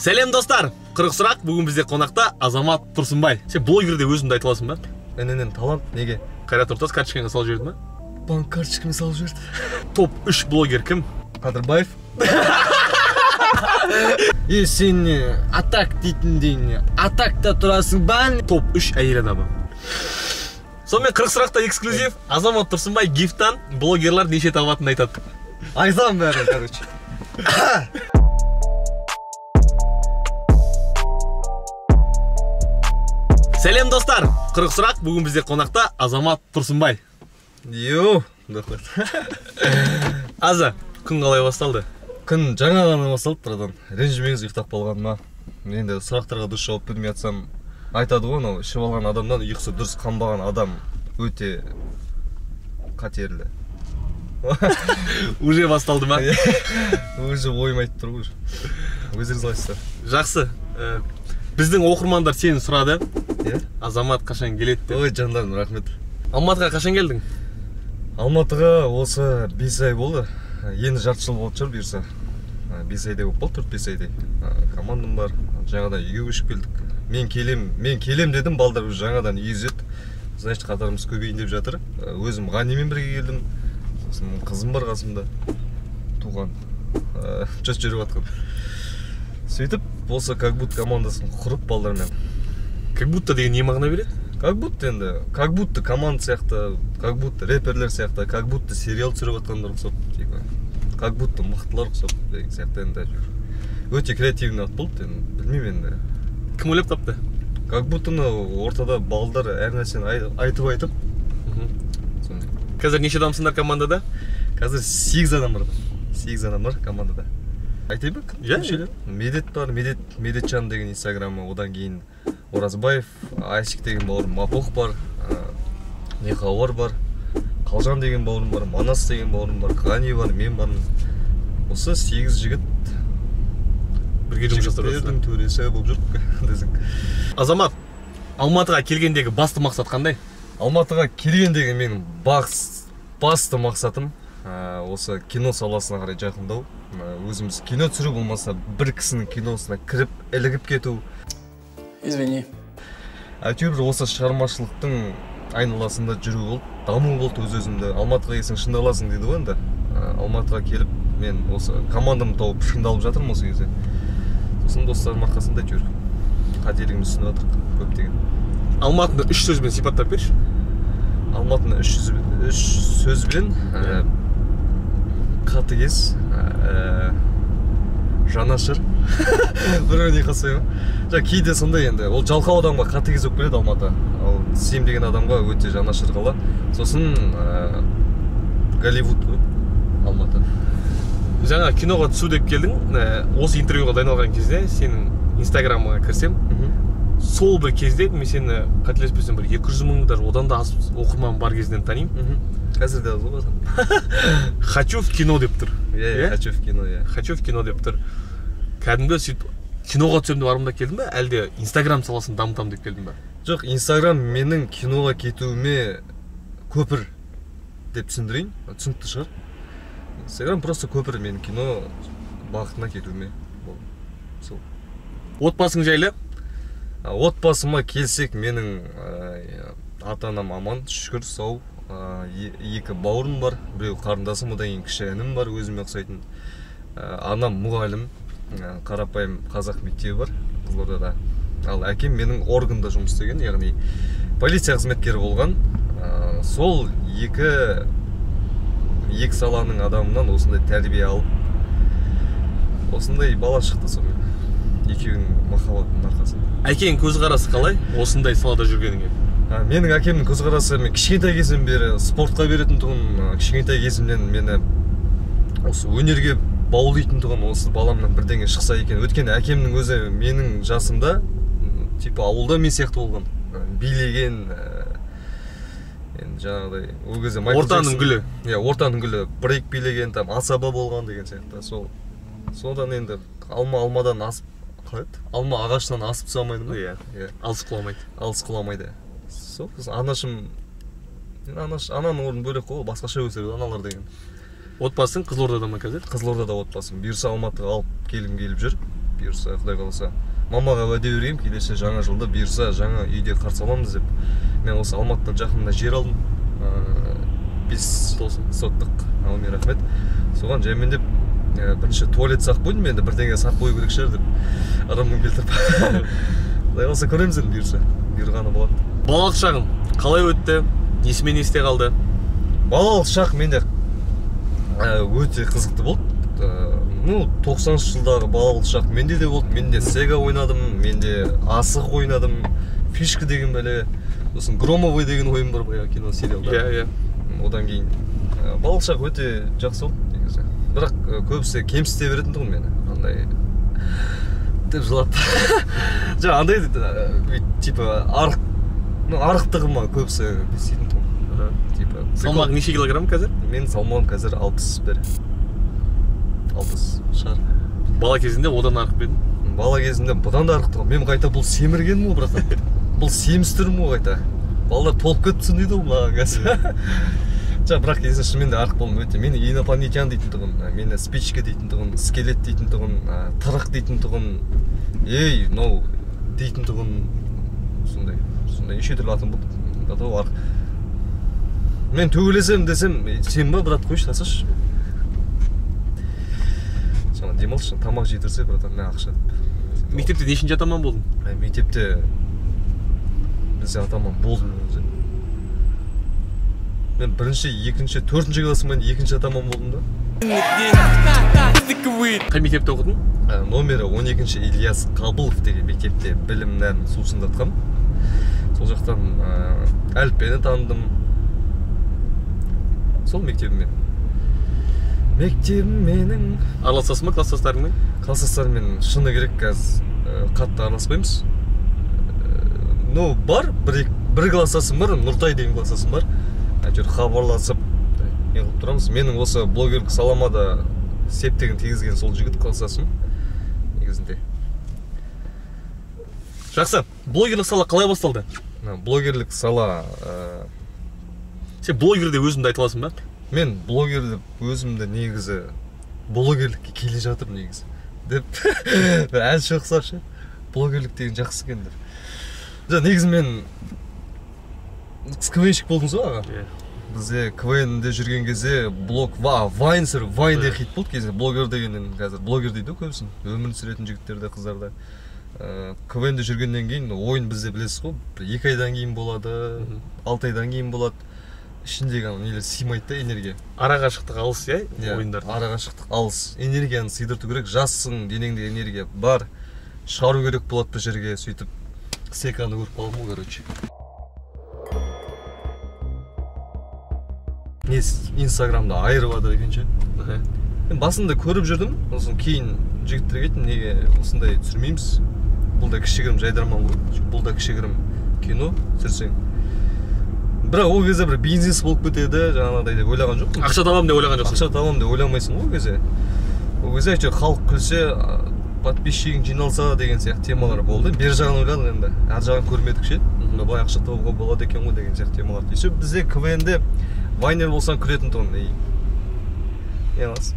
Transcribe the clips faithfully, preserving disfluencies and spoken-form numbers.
Сәлем достар, қырық сұрақ. Бүгін бізде қонақта Азамат Тұрсынбай. Сен блогерде өзіңді айта аласың ба? Менен талант неге? Қайрат Нұртас карточкаңа салып жіберді ма? Банк карточкама салып жіберді. Топ үш блогер кім? Қадырбаев. Е, сен атак дейтіндей, атакта тұрасың ба? Топ үш әйел адамы. Сонымен қырық сұрақта эксклюзив. Азамат Тұрсынбай гифттан блогерлар неше табатынын айтады. Айтам бәрін, короче. Сәлем достар, қырық сұрақ. Бүгін бізде қонақта Азамат Тұрсынбай. Йоу, дұқыт. Аза, күн қалай басталды? Күн жаңа ғана басталды, бұрадан. Ренжімеңіз, ұйықтап болғаныма. Енді сұрақтарға дұрыс жауап бермей атсам, айтады ғой, анау ішіп алған адамнан ұйқысы дұрыс қанбаған адам өте қатерлі. Уже басталды ма? Уже ойым айтып тұр ғой. Өздеріңіз қалайсыздар? Жақсы. Біздің оқырмандар сені сұрады. Азамат қашан келеді деп. Ой, жандарым, рахмет. Алматыға қашан келдің? Алматыға осы бес ай болды. Енді жарты жыл болды шығар бұйырса. бес айдай болып болды, төрт бес айдай. Командам бар. Жаңадан үйге көшіп келдік. Мен келем, мен келем дедім, балдар уже жаңадан үй үзеді. Значит, қатарымыз көбейін деп жатыр. Өзім Ғанимен бірге келдім. Сосын қызым бар қасымда. Туған. Just жүріп атқан. Сөйтіп, болса как будто командасын құрып балдармен. Как будто деген не мағына береді? Как будто енді, как будто команда сияқты, как будто рэперлер сияқты, как будто сериал түсіріп атқандар ұқсап, типа, как будто мықтылар ұқсап, деген сияқты енді жүр. Өте креативный ат болды, енді, білмеймін енді. Кім ойлап тапты? Как будто ортада балдар әр нәрсені айтып айтып. Қазір неше адамсыңдар командада? Қазір сегіз адам бар. сегіз адам бар командада. Айтайын ба? Иә. Медет бар, Медет, Медетжан деген инстаграмы, одан кейін Оразбаев, Айсик деген бауырым, Мапох бар, Нехауар бар, Қалжан деген бауырым бар, Манас деген бауырым бар, Ғани бар, мен бармын. Осы сегіз жігіт бірге жұмыс жасап жатыр. Жігіттердің төресі болып жүріп десің. Азамат, Алматыға келгендегі басты мақсат қандай? Алматыға келгендегі менің басты мақсатым осы кино саласына қарай жақындау. Өзіміз кино түсіру болмаса, бір кісінің киносына кіріп, ілігіп кету. Извини. Әйтеуір осы шығармашылықтың айналасында жүру болды, даму болды өз-өзімді. Алматыға келсең шыңдаласың дейді ғой енді. Алматыға келіп, мен осы командамды тауып шыңдалып жатырмын осы кезде. Сосын достарым арқасында жүр. Қателігіміз түсініп жатыр көптеген. Алматыны үш сөзбен сипаттап берші. Алматыны үш сөзбен қатыгез, жанашыр. Бір-біріне қасайым. Кейде сондай енді. Ол жалқау адамға қатыгез болып келеді Алматы. Ал Сем деген адамға өте жанашыр қала. Сосын Голливуд қой Алматы. Жаңа киноға түсу деп келдің. Осы интервьюға дайындалған кезде сенің инстаграмыңа кірсем, сол бір кезде мен сені қателеспесем бір екі жүз мыңдар одан да аз оқырман бар кезден танимын. Қазір де аз ғой. Хочу в кино деп тұр. Иә, хочу в кино, иә. Хочу в кино деп тұр. Кәдімгі сөйтіп киноға түсем деп армандап келдің бе, әлде инстаграм саласын дамытам деп келдің бе? Жоқ, инстаграм менің киноға кетуіме көпір деп түсіндірейін. Түсінікті шығар. Инстаграм просто көпір менің кино бағытына кетуіме. Отбасың жайлы? Отбасыма келсек, менің ата-анам аман, шүкір, сау. Екі бауырым бар, біреу қарындасым, одан кейін кіші інім бар, өзіме ұқсайтын. Анам мұғалім, қарапайым қазақ мектебі бар Қызылордада. Ал әкем менің органда жұмыс істеген, яғни полиция қызметкері болған. Сол екі екі саланың адамынан осындай тәрбие алып, осындай бала шықты сонымен. Екеуінің махаббатының арқасында. Әкең көзқарасы қалай осындай салада жүргеніңе? Менің әкемнің көзқарасы, мен кішкентай кезімнен бері спортқа беретін тұғын, кішкентай кезімнен мені осы өнерге баулитын тұғын, осы баламнан бірдеңе шықса екен. Өйткені әкемнің өзі менің жасымда, типа ауылда мен сияқты болған, билеген, енді жаңағыдай, ол кезде ортаның гүлі. Иә, ортаның гүлі, брейк билеген, там асаба болған деген сияқты. Сол содан енді алма алмадан асып, қалайды? Алма ағашынан асып тұсамайды ма? Иә, алыс құламайды. Алыс құламайды. Сол, анашым, ананың орны бөлек қой, басқаша өсіреді аналар деген. Отбасың Қызылордада ма қазір? Қызылордада отбасым. Бұйырса Алматыға алып келгім келіп жүр. бұйырса Құдай қаласа. Мамаға уәде берейін, келесі жаңа жылда бұйырса жаңа үйде қарсы аламыз деп. Мен осы Алматыдан жақында жер алдым. бес соттық. Аумен рахмет. Соған жәмен деп бірінші туалет сақ қойдым, енді бірдеңе сақ қою керек шығар деп арамын келтіріп. Құдай қаласа көреміз енді бұйырса. Бұйырғаны болады. Балалық шағың қалай өтті? Несімен есте қалды? Балалық шақ менде өте қызықты болды. Ну, тоқсаныншы жылдағы балалық шақ менде де болды. Менде Sega ойнадым, менде асық ойнадым, фишка деген бәле, сосын Громовой деген ойын бар баяғы кино сериалда. Иә, иә. Одан кейін балалық шақ өте жақсы болды негізі. Бірақ көбісі кемсіте беретін тұғын мені. Андай деп жылап. Жаңа андай типа арық, ну арықтығыма көбісі бесетін тұғын. Типа салмағы неше килограмм қазір? Мен салмағым қазір алпыс бір. алпыс шығар. Бала кезінде одан арық бедің? Бала кезінде бұдан да арық тұғын. Мен қайта бұл семіргенім ол братан. Бұл семістірім ол қайта. Балалар толып кетсін дейді ол маған қазір. Жа, бірақ кезінде шынымен де арық болым өте. Мені инопланетян дейтін тұғын, мені спичка дейтін тұғын, скелет дейтін тұғын, тырық дейтін тұғын, ей, мынау дейтін тұғын, сондай, сондай неше түрлі атым болды. Брат, ол арық. Мен төгілесем десем, сен ба, брат, қойшы, тасыш. Жаңа демалшы, тамақ жетірсе, братан, мен ақша. Мектепте нешінші атаман болдың? Мектепте бізде атаман болдым өзі. Мен бірінші, екінші, төртінші классыммен екінші атаман болдым да. Қай мектепте оқыдың? Номері он екінші Ильяс Қабылов деген мектепте білімнен сусындатқам. Сол жақтан әліппені таныдым. Сол мектебім мен. Мектебім менің. Араласасың ба класстастарыңмен? Класстастарыммен шыны керек қазір қатты араласпаймыз. Ну, бар, бір, бір класстасым бар, Нұртай деген класстасым бар. Әйтеуір хабарласып, не қылып тұрамыз. Менің осы блогерлік салама да септігін тигізген сол жігіт класстасым негізінде. Жақсы, блогерлік сала қалай басталды? Блогерлік сала... Сен блогерде өзімді айта аласың ба? Мен блогерді өзімді негізі блогерлікке келе жатыр негізі. Деп, бір әнші ұқсапшы. Блогерлік деген жақсы екен деп. Жа, негізі мен КВНщик болдыңыз ба аға? Бізде КВНде жүрген кезде блог, вайн сыр, вайн де хит болды кезде. Блогер дегеннен қазір блогер дейді көбісін. Өмірін сүретін жігіттерді, қыздарда. КВНде жүргеннен кейін ойын бізде білесіз ғой. Екі айдан кейін болады, алты айдан кейін болады. Ішіндегі нелер сыймайды да энергия. Арақашықтық алыс, иә, ойындар. Арақашықтық алыс. Энергияны сыйдырту керек. Жассың, денеңде энергия бар. Шығару керек болады бұл жерге, сөйтіп секаны көріп қалдым ғой, короче. Не Инстаграмда айырып жатыр екен ше. Мен басында көріп жүрдім, сосын кейін жігіттер айттым, неге осындай түсірмейміз? Бұл да кішігірім жайдарман ғой. Бұл да кішігірім кино түсірсең. Бірақ ол кезде бір бизнес болып кетеді, жаңағыдай деп ойлаған жоқпын. Ақша табамын деп ойлаған жоқсың. Ақша табамын деп ойламайсың ғой ол кезде. Ол кезде әйтеуір халық күлсе, подписчигің жиналса деген сияқты темалар болды. Бер жағын ойладық енді. Ар жағын көрмедік ше. Былай ақша табуға болады екен ғой деген сияқты темалар. Сөйтіп бізде КВНде вайнер болсаң күлетін тұғын. Не аласың?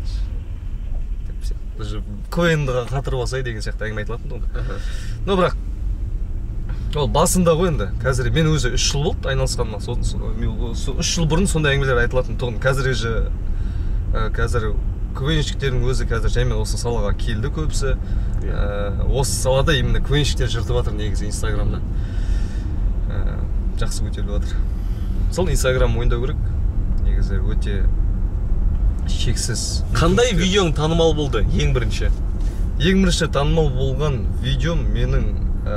КВНді қатырып алсай деген сияқты әңгіме айтылатын тұғын. Но бірақ ол басында ғой енді. Қазір мен өзі үш жыл болды айналысқаныма. үш жыл бұрын сондай әңгімелер айтылатын тұғын. Қазір же қазір КВНщиктердің өзі қазір жаймен осы салаға келді көбісі. Осы салада именно КВНщиктер жыртып жатыр негізі Инстаграмда. Жақсы көтеріліп жатыр. Сол Инстаграм ойындау керек. Негізі өте шексіз. Қандай видеоң танымал болды ең бірінші? Ең бірінші танымал болған видеом менің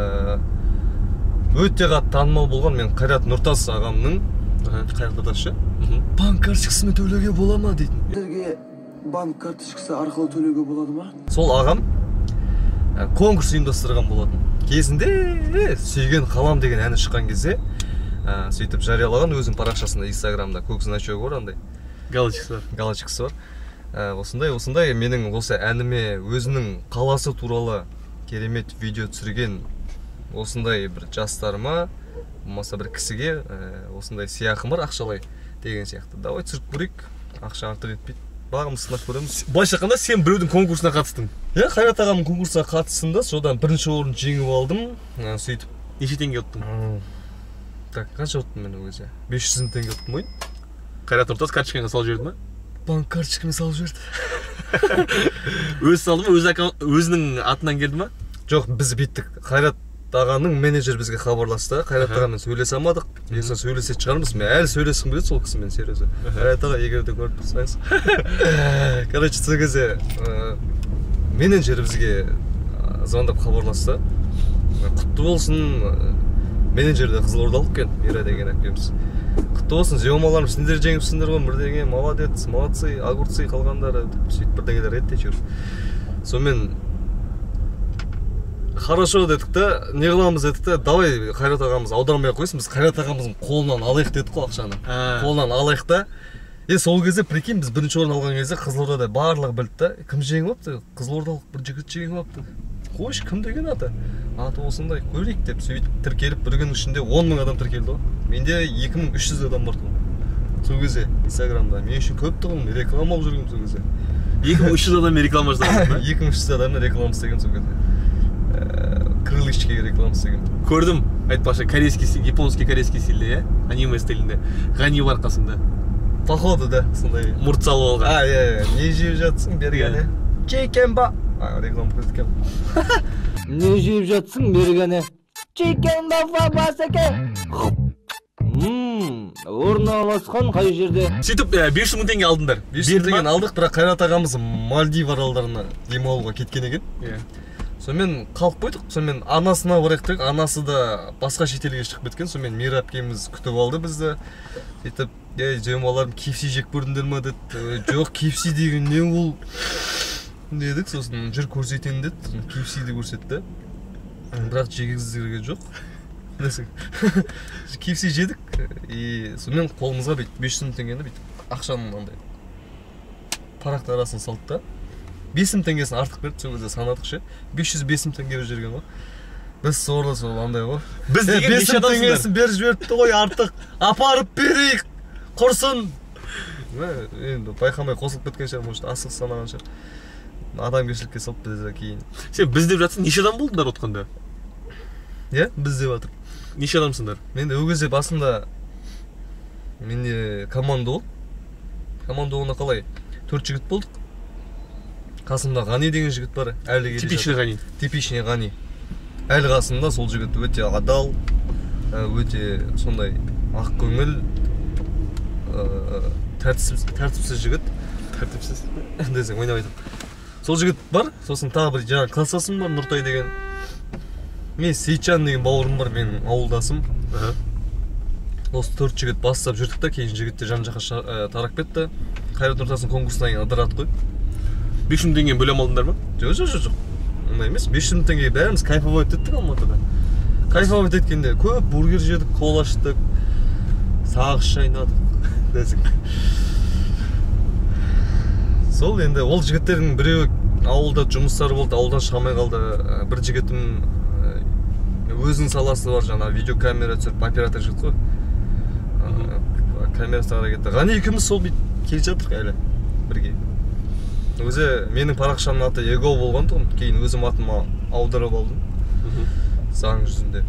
өте қатты танымал болған мен Қайрат Нұртас ағамның Қайрат Нұртас ше? Банк карточкасымен төлеуге бола ма дейтін. Сіздерге банк карточкасы арқылы төлеуге болады ма? Сол ағам конкурс ұйымдастырған болатын. Кезінде сүйген қалам деген әні шыққан кезде сөйтіп жариялаған өзінің парақшасында Инстаграмда көк значогы бар андай. Галочкасы бар. Галочкасы бар. Осындай, осындай менің осы әніме өзінің қаласы туралы керемет видео түсірген осындай бір жастарыма, болмаса бір кісіге осындай сыйақы бар ақшалай деген сияқты. Давай түсіріп көрейік, ақша артық етпейді. бағымызды сынап көреміз. Былайша айтқанда сен біреудің конкурсына қатыстың. Иә, Қайрат ағамның конкурсына қатыстым да, содан бірінші орын жеңіп алдым. Сөйтіп. Неше теңге ұттың? Так, қанша ұттым мен ол кезде? бес жүз мың теңге ұттым ғой. Қайрат Нұртас карточкаңа салып жіберді ма? Банк карточкамен салып жіберді. Өзі салды ма? Өзінің атынан келді ма? Жоқ, біз беттік. Қайрат ағаның менеджер бізге хабарласты. Қайрат ағамен сөйлесе алмадық. Ертең сөйлесе шығармыз. Мен әлі сөйлескім келеді сол кісімен, серьезно. Қайрат аға, егер де көріп тұрсаңыз. Короче, сол кезде менеджер бізге звондап хабарласты. Құтты болсын. Менеджер де Қызылордалық екен, Мира деген әпкеміз. Құтты болсын, съемаларым сендер жеңіпсіңдер ғой, бірдеңе, молодец, молодцы, огурцы қалғандары, сөйтіп бірдеңелер еді жүр. Сонымен хорошо дедік та, не қыламыз дедік та, давай Қайрат ағамыз аудармай қойсын, біз Қайрат ағамыздың қолынан алайық дедік қой ақшаны. Қолынан алайық та. Е, сол кезде прикинь, біз бірінші орын алған кезде Қызылордада барлығы білді та, кім жеңіп алыпты? Қызылордалық бір жігіт жеңіп алыпты. Қойшы, кім деген аты? Аты осындай, көрейік деп сөйтіп тіркеліп, бір күннің ішінде он мың адам тіркелді ғой. Менде екі мың үш жүз адам бар тұғын. Сол кезде Инстаграмда мен үшін көп тұғын, реклама алып жүргенмін сол кезде. екі мың үш жүз адам реклама жасадың ба? екі мың үш жүз адамның реклама істеген сол кезде. Крылышкеге реклама істеген. Көрдім, айтпақшы, корейский стиль, японский корейский стилде, иә? Аниме стилінде. Ғани бар қасында. Походу, да, сондай. Мұрт салып алған. А, иә, не жеп жатсың бергені? Чекен ба? А, реклама көрсеткен. Не жеп жатсың бергені? Чекен ба фабасеке? Ммм, орналасқан қай жерде? Сөйтіп бес жүз мың теңге алдыңдар. бес жүз мың теңге алдық, бірақ Қайрат ағамыз Мальдив аралдарына демалуға кеткен екен. Сонымен қалып қойдық, сонымен анасына барайық дедік, анасы да басқа шетелге шығып кеткен, сонымен Мира әпкеміз күтіп алды бізді. Сөйтіп, ей, жемаларым кей эф си жеп көрдіңдер ма деді. Жоқ, кей эф си деген не ол дедік, сосын жүр көрсетейін деді, кей эф си-ді көрсетті. Бірақ жегіздерге жоқ. кей эф си жедік, и сонымен қолымызға бейт, бес жүз мың теңгені бейт, ақшаның андай парақты арасын салды да. бес мың теңгесін артық берді, сол кезде санадық ше. бес жүз бес мың теңге беріп жүрген ғой. Біз сорлы сол андай ғой. Біз деген неше адамсыңдар? бес мың теңгесін беріп жіберіпті ғой, артық. Апарып берейік, құрсын. Енді байқамай қосылып кеткен шығар, может асық санаған шығар. Адамгершілікке салып бізде кейін. Сен біз деп жатсың, неше адам болдыңдар отқанда? Е, біз деп жатыр. Неше адамсыңдар? Мен де ол кезде басында менде команда болды. Команда болғанда қалай? Төрт жігіт болдық. Қасымда Ғани деген жігіт бар, әлі келе жатыр. Типичный Ғани. Типичный Ғани. Әлі қасымда сол жігіт өте адал, өте сондай ақ көңіл, тәртіпсіз жігіт. Тәртіпсіз? Десең, ойнап айтып. Сол жігіт бар, сосын тағы бір жаңа классасым бар, Нұртай деген. Мен Сейтжан деген бауырым бар, менің ауылдасым. Осы төрт жігіт бастап жүрдік та, кейін жігітте жан жаққа тарап кетті. Қайрат Нұртастың конкурсынан кейін ыдырады қой. бес жүз мың теңге бөлем алдыңдар ма? Жоқ, жоқ, жоқ. Ондай емес. бес жүз мың теңге бәріміз кайфовать еттік Алматыда. Кайфовать еткенде көп бургер жедік, кола іштік, сағыз шайнадық. Десек. Сол енді ол жігіттердің біреуі ауылда жұмыстары болды, ауылдан шығамай қалды. Бір жігітім өзінің саласы бар, жаңа видеокамера түсіріп, оператор жігіт қой. Камерасы қарай кетті. Ғани екеуміз сол бейт келе жатырық әлі бірге. Өзі менің парақшамның аты Эго болған тұғым, кейін өзім атыма аударып алдым. Заң жүзінде.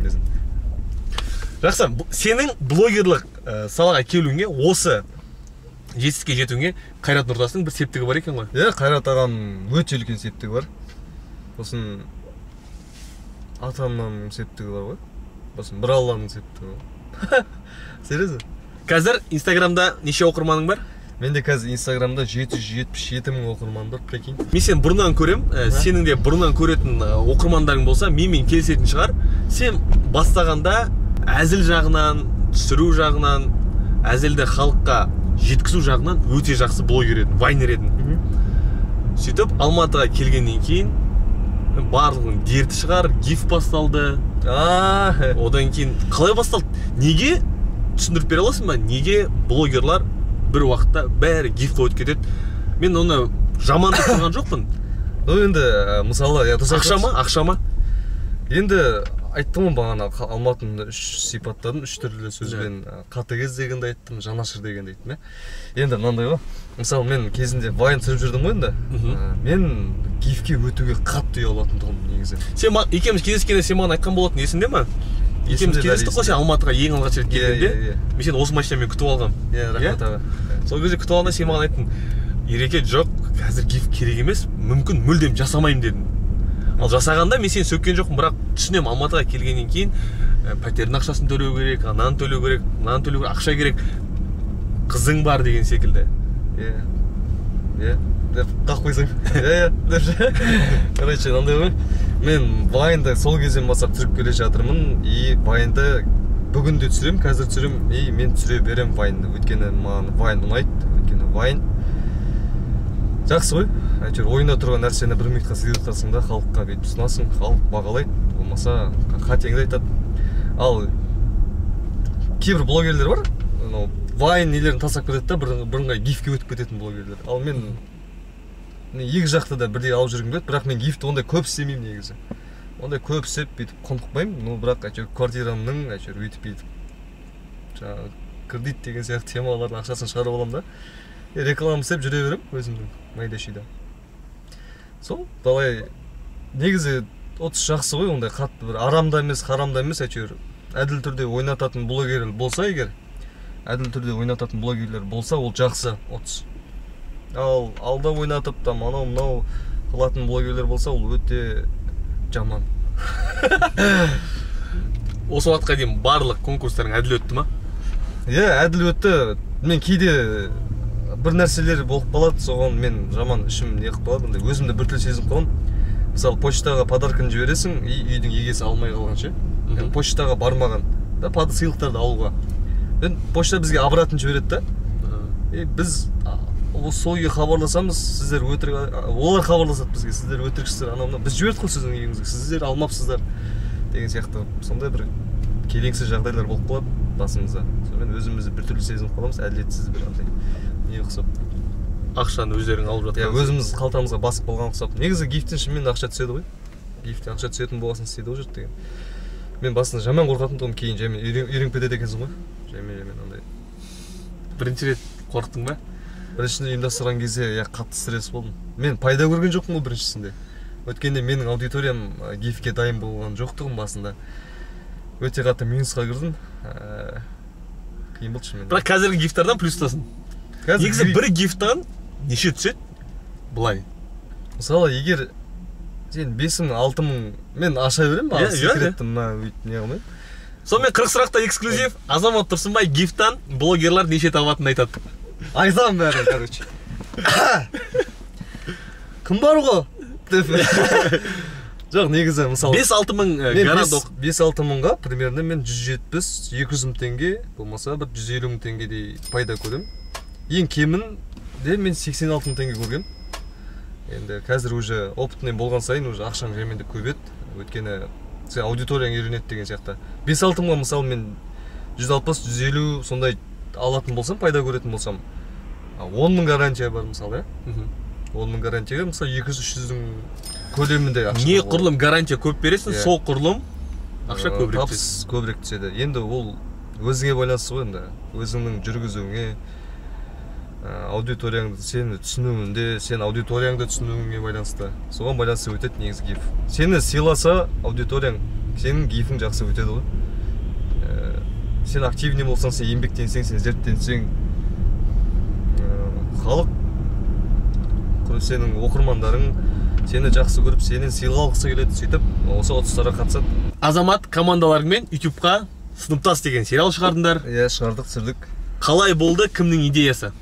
Жақсы, сенің блогерлік салаға келуіңе, осы жетістікке жетуіңе Қайрат Нұртастың бір септігі бар екен ғой? Е, Қайрат ағам өте үлкен септігі бар. Сосын атамның септігі бар ғой. Сосын бір Алланың септігі бар. Серьезно? Қазір Инстаграмда неше оқырманың бар? Менде қазір Инстаграмда жеті жүз жетпіс жеті мың оқырман бар, прикинь. Мен сен бұрыннан көрем, сенің де бұрыннан көретін оқырмандарың болса, менімен келісетін шығар. Сен бастағанда әзіл жағынан, түсіру жағынан, әзілді халыққа жеткізу жағынан өте жақсы блогер едің, вайнер едің. Сөйтіп, Алматыға келгеннен кейін барлығын дерті шығар, гиф басталды. Одан кейін қалай басталды? Неге түсіндіріп бере аласың ба? Неге блогерлар бір уақытта бәрі гиф қойып кетеді? Мен оны жамандық тұрған жоқпын. Ну енді мысалы ақша ма? Ақша ма? Енді айттым ғой бағана Алматыны үш сипаттадым, үш түрлі сөзбен. Қатыгез дегенді айттым, жанашыр дегенді айттым, иә. Енді мынандай ғой. Мысалы мен кезінде вайн түсіріп жүрдім ғой енді. Мен гифке өтуге қатты ұялатын тұғым негізі. Сен екеуміз кездескенде сен маған айтқан болатын, есіңде ме? Екеуміз кездестік қой, сен Алматыға ең алғаш рет келгенде. Мен сені осы машинамен күтіп алғам. Иә, рахмет аға. Сол кезде күтіп алғанда сен маған айттың, Ереке, жоқ, қазір гиф керек емес, мүмкін мүлдем жасамаймын дедің. Ал жасағанда мен сені сөккен жоқпын, бірақ түсінем, Алматыға келгеннен кейін пәтердің ақшасын төлеу керек, ананы төлеу керек, мынаны төлеу керек, ақша керек, қызың бар деген секілді. Иә. Иә, деп қақ қойсаң. Иә, деп. Короче, мынандай ғой. Мен вайнды сол кезден бастап түсіріп келе жатырмын, и вайнды бүгін де түсірем, қазір түсірем, и мен түсіре берем вайнды. Өйткені маған вайн ұнайды, өйткені вайн жақсы ғой. Әйтеуір ойында тұрған нәрсені бір минутқа сыйлықтарсың да, халыққа бүйтіп ұсынасың, халық бағалайды, болмаса қатеңді айтады. Ал кейбір блогерлер бар, вайн нелерін тастап кетеді да, бірыңғай гифке өтіп кететін блогерлер. Ал мен екі жақты да бірдей алып жүргім келеді, бірақ мен гифті ондай көп істемеймін негізі. Ондай көп істеп бүйтіп құнықпаймын, но бірақ әйтеуір квартирамның әйтеуір өйтіп бүйтіп жаңағы кредит деген сияқты темалардың ақшасын шығарып аламын да. Реклама істеп жүре берем өзімдің майда-шүйда. Сол, далай негізі отыз жақсы ғой, ондай қатты бір арамда емес, харамда емес, әйтеуір әділ түрде ойнататын блогерлер болса егер, әділ түрде ойнататын блогерлер болса, ол жақсы отыз. Ал алда ойнатып та анау мынау қылатын блогерлер болса, ол өте жаман. Осы уақытқа дейін барлық конкурстарың әділ өтті ма? Иә, әділ өтті. Мен кейде бір нәрселер болып қалады, соған мен жаман ішім не қылып қалады, өзімді бір түрлі сезініп қаламын. Мысалы, почтаға подарканы жібересің, и үйдің егесі алмай қалғанша. Почтаға бармаған, да, сыйлықтарды алуға. Почта бізге обратно жібереді да. И біз сол үйге хабарласамыз, сіздер өтірік, олар хабарласады бізге, сіздер өтіріксіздер, анау мынау. Біз жібердік қой сіздің үйіңізге, сіздер алмапсыздар деген сияқты. Сондай бір келеңсіз жағдайлар болып қалады басымызда. Сонымен өзімізді бір түрлі сезініп қаламыз, әділетсіз бір андай не ұқсап. Ақшаны өздерің алып жатқан. Иә, өзіміз қалтамызға басып қалған ұқсап. Негізі гифтен шынымен ақша түседі ғой. Гифтен ақша түсетін болғасын істейді ғой жұрт деген. Мен басында жаман қорқатын тұғым, кейін жаймен үйреніп кетеді екенсің ғой. Жаймен-жаймен андай. Бірінші рет қорықтың ба? Біріншісінде ұйымдастырған кезде я қатты стресс болдым. Мен пайда көрген жоқпын ғой біріншісінде. Өткенде менің аудиториям гифке дайын болған жоқтығым басында. Өте қатты минусқа кірдім. Қиын болды шынымен. Бірақ қазіргі гифтардан плюстасын. Негізі бір гифтан неше түседі? Бұлай. Мысалы, егер сен бес мың, алты мың мен аша берем, ал секретті мына өйтіп не қылмайым. Сонымен қырық сұрақта эксклюзив. Азамат Тұрсынбай гифтан блогерлар неше табатынын айтады. Айтам бәрін, короче. Кім бар ғой? Жоқ, негізі, мысалы... бес-алты мың городок. бес-алты мыңға, примерно мен жүз жетпіс екі жүз мың теңге, болмаса бір жүз елу мың теңгедей пайда көрем. Ең кемін де мен сексен алты мың теңге көргем. Енді қазір уже опытный болған сайын уже ақшаң жаймен деп көбет. Өйткені сен аудиторияң үйренеді деген сияқты. бес-алты мыңға мысалы мен жүз алпыс жүз елу сондай алатын болсам, пайда көретін болсам, он мың гарантия бар мысалы, иә? он мың гарантияға мысалы екі жүз үш жүздің көлемінде ақша. Не құрылым гарантия көп бересің, сол құрылым ақша көбірек түседі. Табыс көбірек түседі. Енді ол өзіңе байланысты ғой, енді өзіңнің жүргізуіңе, аудиторияңды сені түсінуінде, сен аудиторияңды түсінуіңе байланысты. Соған байланысты өтеді негізі гиф. Сені сыйласа аудиторияң, сенің гифің жақсы өтеді ғой. Сен активный болсаң, сен еңбектенсең, сен зерттенсең, халық, сенің оқырмандарың сені жақсы көріп, сенен сыйға алғысы келеді, сөйтіп осы отызтарға қатысады. Азамат командаларыңмен ютубқа Сыныптас деген сериал шығардыңдар. Иә, шығардық, түсірдік. Қалай болды, кімнің идеясы?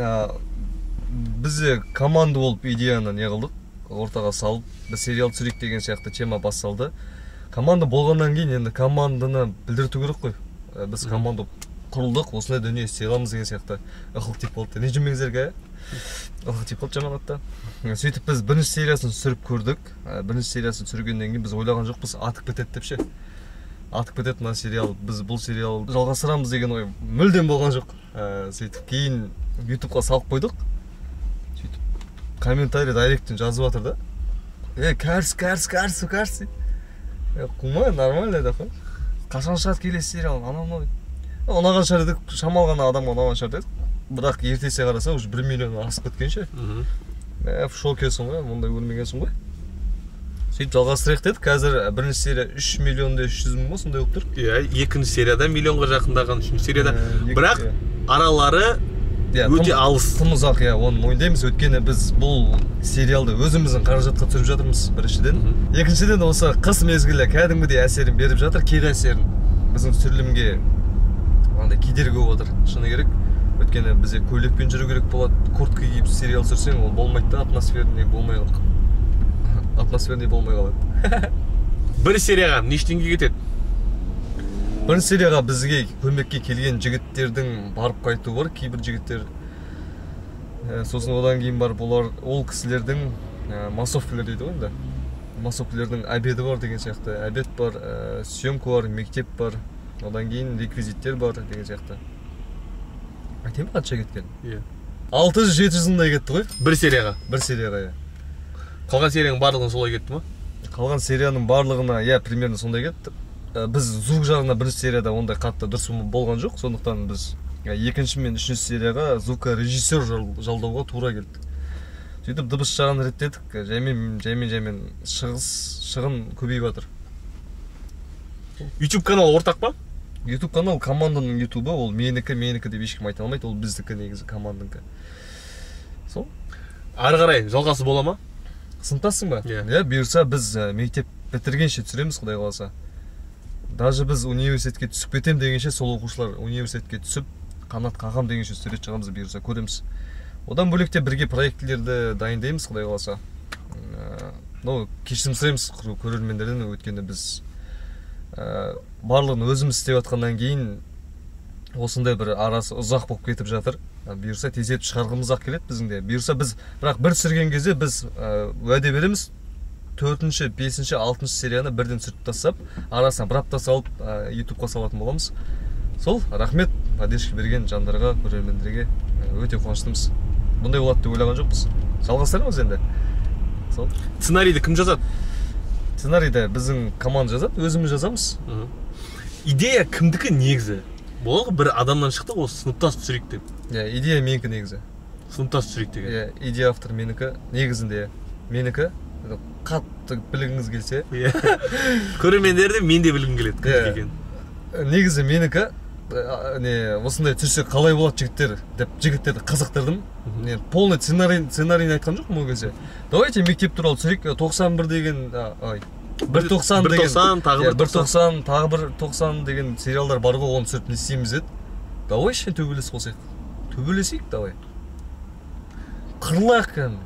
Бізде команда болып идеяны не қылдық, ортаға салып, біз сериал түсірейік деген сияқты тема басталды. Команда болғаннан кейін енді команданы білдірту керек қой. Біз команда құрылдық, осындай дүние істей аламыз деген сияқты ықылық тиіп болды. Не жүрмеңіздерге? Ықылық тиіп болды жаман атта. Сөйтіп біз бірінші сериясын түсіріп көрдік. Бірінші сериясын түсіргеннен кейін біз ойлаған жоқпыз, атып кетеді деп ше. Атып кетеді мына сериал, біз бұл сериал жалғастырамыз деген ой мүлдем болған жоқ. Сөйтіп кейін ютубқа салып қойдық. Сөйтіп комментарий директтен жазып жатыр да. Е, кәріс, кәріс, кәріс, кәріс. Кумай, нормально да. Қашан шығады келесі сериал, анау мынау. Ұнаған шығар дедік, шамал ғана адамға ұнаған шығар дедік. Бірақ ертесі қараса, уже бір миллион асып кеткен ше. Ә, в шокесің ғой, мұндай көрмегенсің ғой. Сөйтіп жалғастырайық дедік. Қазір бірінші серия үш миллион үш жүз мың ба, сондай болып тұр. Иә, екінші серияда миллионға жақындаған, үшінші серияда. Бірақ аралары өте алыс. Тым ұзақ, иә, оны мойындаймыз. Өйткені біз бұл сериалды өзіміздің қаражатқа түсіріп жатырмыз, біріншіден. Екіншіден осы қыс мезгілі кәдімгідей әсерін беріп жатыр, кері әсерін. Біздің түсірілімге андай кедергі болып отыр, шыны керек. Өйткені бізде көйлекпен жүру керек болады, куртка киіп сериал түсірсең, ол болмайды да, атмосферный болмай қалады. Атмосферный болмай қалады. Бір серияға нештеңге кетеді? Бірінші серияға бізге көмекке келген жігіттердің барып қайтуы бар, кейбір жігіттер. Сосын одан кейін бар, бұлар ол кісілердің массовкілер дейді ғой енді. Массовкілердің обеді бар деген сияқты. Обед бар, съемка бар, мектеп бар, одан кейін реквизиттер бар деген сияқты. Айтайын ба қанша кеткен? Иә. алты жүз жеті жүз мыңдай кетті ғой. Бір серияға? Бір серияға, иә. Қалған серияның барлығын солай кетті ма? Қалған серияның барлығына, иә, примерно сондай кетті. Біз звук жағына бірінші серияда ондай қатты дұрыс болған жоқ, сондықтан біз екінші мен үшінші серияға звукорежиссер жалдауға тура келді. Сөйтіп дыбыс жағын реттедік, жаймен жаймен жаймен шығыс шығын көбейіп жатыр. YouTube канал ортақ па? YouTube канал команданың ютубы, ол менікі, менікі деп ешкім айта алмайды, ол біздікі негізі команданікі. Сол. Ары қарай жалғасы бола ма? Сыныптасың ба? Иә, бұйырса біз мектеп бітіргенше түсіреміз, Құдай қаласа. Даже біз университетке түсіп кетем дегенше, сол оқушылар университетке түсіп, қанат қағам дегенше сурет шығамыз, бұйырса көреміз. Одан бөлекте бірге проектілерді дайындаймыз, Құдай қаласа. Ну, кешірім сұраймыз көрермендерден, өйткені біз барлығын өзіміз істеп жатқаннан кейін осындай бір арасы ұзақ болып кетіп жатыр. Бұйырса тездетіп шығарғымыз-ақ келеді біздің де. Бұйырса біз, бірақ бір түсірген кезде біз уәде береміз, төртінші, бесінші, алтыншы серияны бірден түсіріп тастап, арасына бір апта салып ютубқа салатын боламыз. Сол, рахмет поддержка берген жандарға, көрермендерге өте қуаныштымыз. Бұндай болады деп ойлаған жоқпыз. Жалғастырамыз енді. Сол. Сценарийді кім жазады? Сценарийді біздің команда жазады, өзіміз жазамыз. Идея кімдікі негізі? Бұл бір адамнан шықты, ол сыныптас түсірейік деп. Иә, идея менікі негізі. Сыныптас түсірейік деген. Иә, идея автор менікі, негізінде менікі. Қатты білгіңіз келсе. Көрермендерді мен де білгім келеді, кім екен. Негізі менікі, осындай түсірсе қалай болады жігіттер деп жігіттерді қызықтырдым. Полный сценарийін айтқан жоқпын ол кезде. Давайте мектеп туралы түсірейік, тоқсан бір деген, ай, бір тоқсан деген, бір тоқсан, тағы бір тоқсан деген сериалдар бар ғой, оны түсіріп не істейміз деді. Давай шен төбелес қосайық. Төбелесейік, давай. Қырлақ кәдімгі.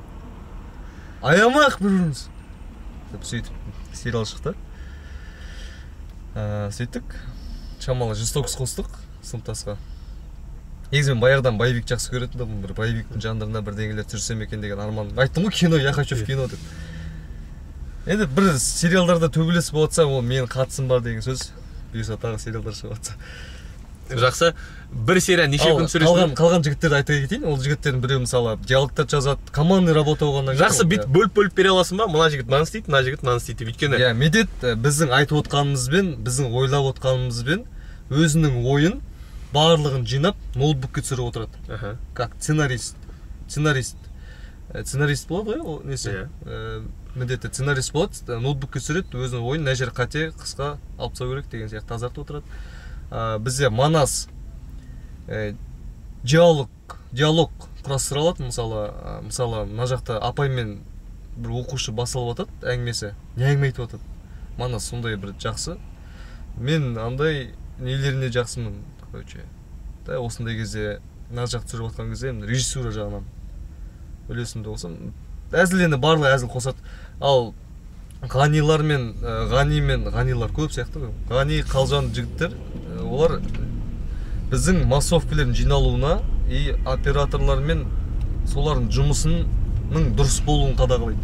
Аямақ бір-біріміз. Сөйтіп сериал шықты. Сөйттік. Шамалы жестокс қостық сыныптасқа. Негізі мен баяғыдан боевик жақсы көретінмін, бір боевиктің жандарына бірдеңелер түсірсем екен деген арман. Айттым ғой, кино, я хочу в кино деп. Енді бір сериалдарда төбелес болатса, ол менің қатысым бар деген сөз. Бұйырса тағы сериалдар шығып жатса. Жақсы. Бір серия неше күн түсіресің? Қалған жігіттерді айта кетейін. Ол жігіттердің біреу мысалы диалогтар жазады, командный работа болғаннан кейін. Жақсы, бүйтіп бөліп-бөліп бере аласың ба? Мына жігіт мынаны істейді, мына жігіт мынаны істейді деп. Өйткені иә, медет біздің айтып отқанымызбен, біздің ойлап отқанымызбен өзінің ойын барлығын жинап ноутбукке түсіріп отырады. Как сценарист. Сценарист. Сценарист болады ғой, несі? Міндетті сценарист болады, ноутбукке түсіреді, өзінің ойын нәжер қате қысқа алып тастау керек деген сияқты тазартып отырады. Бізде манас диалог диалог құрастыра алады. Мысалы, мысалы мына жақта апаймен бір оқушы басылып жатады, әңгімесі. Не әңгіме айтып жатады? Манас сондай бір жақсы. Мен андай нелеріне жақсымын, короче. Да, осындай кезде мына жақта түсіріп жатқан кезде режиссура жағынан білесің де болсам, әзіл енді барлығы әзіл қосады. Ал ғанилар мен ғани мен ғанилар көп сияқты. Ғани, қалжан жігіттер, олар біздің массовкілердің жиналуына и операторлар мен солардың жұмысының дұрыс болуын қадағалайды.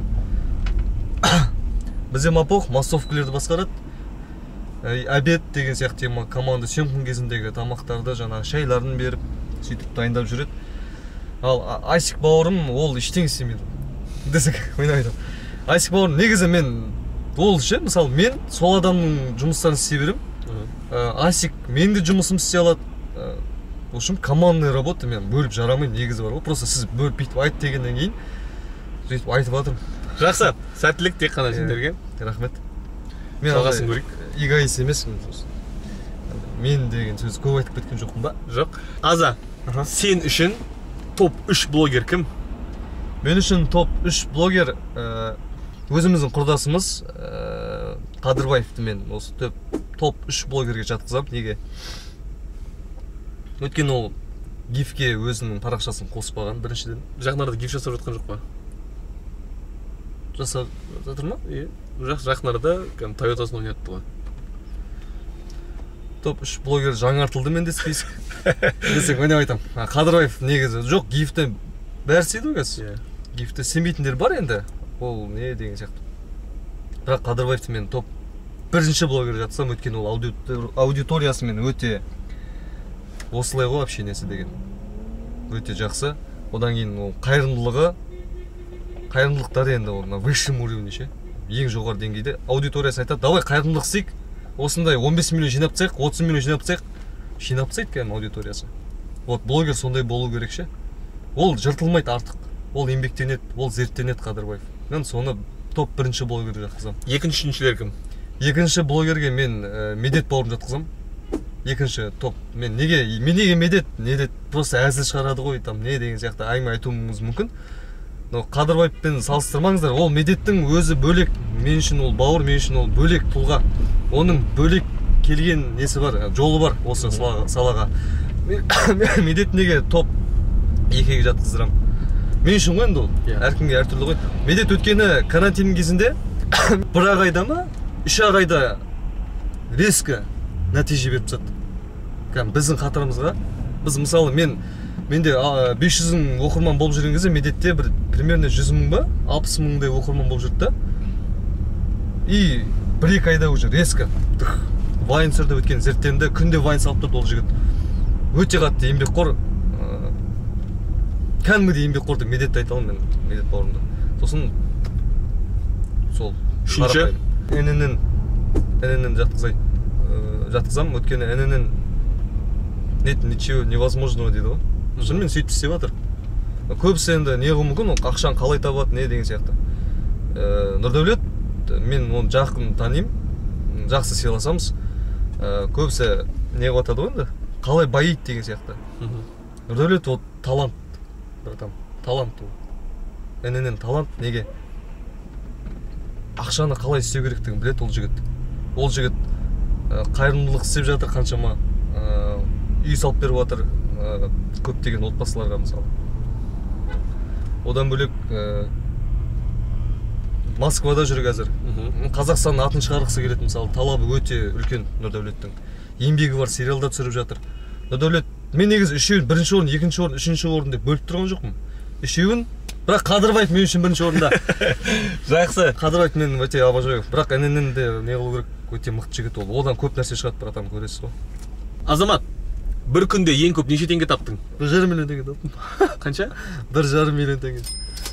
Бізде мапох массовкілерді басқарады. Обед деген сияқты команда съемканың кезіндегі тамақтарды жаңағы шайларын беріп, сөйтіп дайындап жүреді. Ал Айсик бауырым ол ештеңе істемейді. Десек, ойнамайды. Айсик бауырым негізі мен ол ше, мысалы мен сол адамның жұмыстарын істей берем. Асик мен де жұмысым істей алады. В общем, командный работа мен бөліп жарамаймын, негізі бар ғой. Просто сіз бөліп бүйтіп айт дегеннен кейін сөйтіп айтып жатырмын. Жақсы, сәттілік тек қана сендерге. Рахмет. Мен жалғасын көрейік. Эгоист емеспін. Мен деген сөз көп айтып кеткен жоқпын ба? Жоқ. Аза, сен үшін топ үш блогер кім? Мен үшін топ үш блогер өзіміздің құрдасымыз Қадырбаевты мен осы топ үш блогерге жатқызамын. Неге? Өткен ол гифке өзінің парақшасын қоспаған біріншіден. Жақынарда гиф жасап жатқан жоқ па? Жасап жатыр ма? Иә. Жақынарда Тойотасын ойнатты ғой. Топ үш блогер жаңартылды менде список. Десек ойнап айтам. Қадырбаев негізі жоқ, гифті бәрі сүйді ғой қазір. Гифті сенбейтіндер бар енді. Ол не деген сияқты. Бірақ Қадырбаевты мен топ бірінші блогер жатсам, өткен ол аудиториясымен өте осылай ғой общениесі деген. Өте жақсы. Одан кейін ол қайырымдылығы, қайырымдылықтары енді ол на высшем уровне ше. Ең жоғары деңгейде аудиториясы айтады, давай қайырымдылық істейік. Осындай он бес миллион жинап тастайық, отыз миллион жинап тастайық. Жинап тастайды кәдімгі аудиториясы. Вот блогер сондай болу керек ше. Ол жыртылмайды артық. Ол еңбектенеді, ол зерттенеді Қадырбаев. Мен соны топ бірінші блогерге жатқызам. Екінші үшіншілер кім? Екінші блогерге мен Медет бауырым жатқызам. Екінші топ. Мен неге, мен неге Медет, Медет просто әзіл шығарады ғой, там не деген сияқты әңгіме айтуымыз мүмкін. Но Қадырбаевпен салыстырмаңыздар. Ол Медеттің өзі бөлек. Мен үшін ол бауыр, мен үшін ол бөлек тұлға. Оның бөлек келген несі бар, жолы бар осы салаға. Медет неге топ екіге жатқыздырам. Мен үшін ғой енді ол. Әркімге әртүрлі ғой. Медет өткені карантин кезінде бір ақ айда ма, үш ақ айда резко нәтиже беріп тастады. Кәдімгі біздің қатарымызға, біз мысалы мен менде бес жүз мың оқырман болып жүрген кезде Медетте бір примерно жүз мың ба, алпыс мыңдай оқырман болып жүрді да. И бір екі айда уже резко вайн түсірді, өткен зерттенді, күнде вайн салып тұрды ол жігіт. Өте қатты еңбекқор, кәдімгідей еңбекқор деп Медетті айта аламын мен, Медет бауырымды. Сосын сол үшінші інінен інінен жатқызай жатқызам, өткені інінен нет ничего невозможного дейді ғой. Шынымен сөйтіп істеп жатыр. Көбісі енді неғу мүмкін, ақшаны қалай табады, не деген сияқты. Нұрдәулет, мен оны жақын танимын, жақсы сыйласамыз. Көбісі неғу атады ғой енді, қалай байиды деген сияқты. Нұрдәулет ол талант, братан, талант ол. Інінен талант, неге? Ақшаны қалай істеу керектігін біледі ол жігіт. Ол жігіт қайырымдылық істеп жатыр қаншама, үй салып беріп жатыр көптеген отбасыларға мысалы. Одан бөлек Москвада жүр қазір. Қазақстанның атын шығарғысы келеді мысалы, талабы өте үлкен Нұрдәулеттің. Еңбегі бар, сериалда түсіріп жатыр. Нұрдәулет, мен негізі үшеуін бірінші орын, екінші орын, үшінші орын деп бөліп тұрған жоқпын. Үшеуін, бірақ Қадырбаев мен үшін бірінші орында. Жақсы. Қадырбаев мен өте обожаю. Бірақ інінен де не қылу керек, өте мықты жігіт ол. Одан көп нәрсе шығады, братан, көресіз ғой. Азамат, бір күнде ең көп неше теңге таптың? бір жарым миллион теңге таптым. Қанша? бір жарым миллион теңге.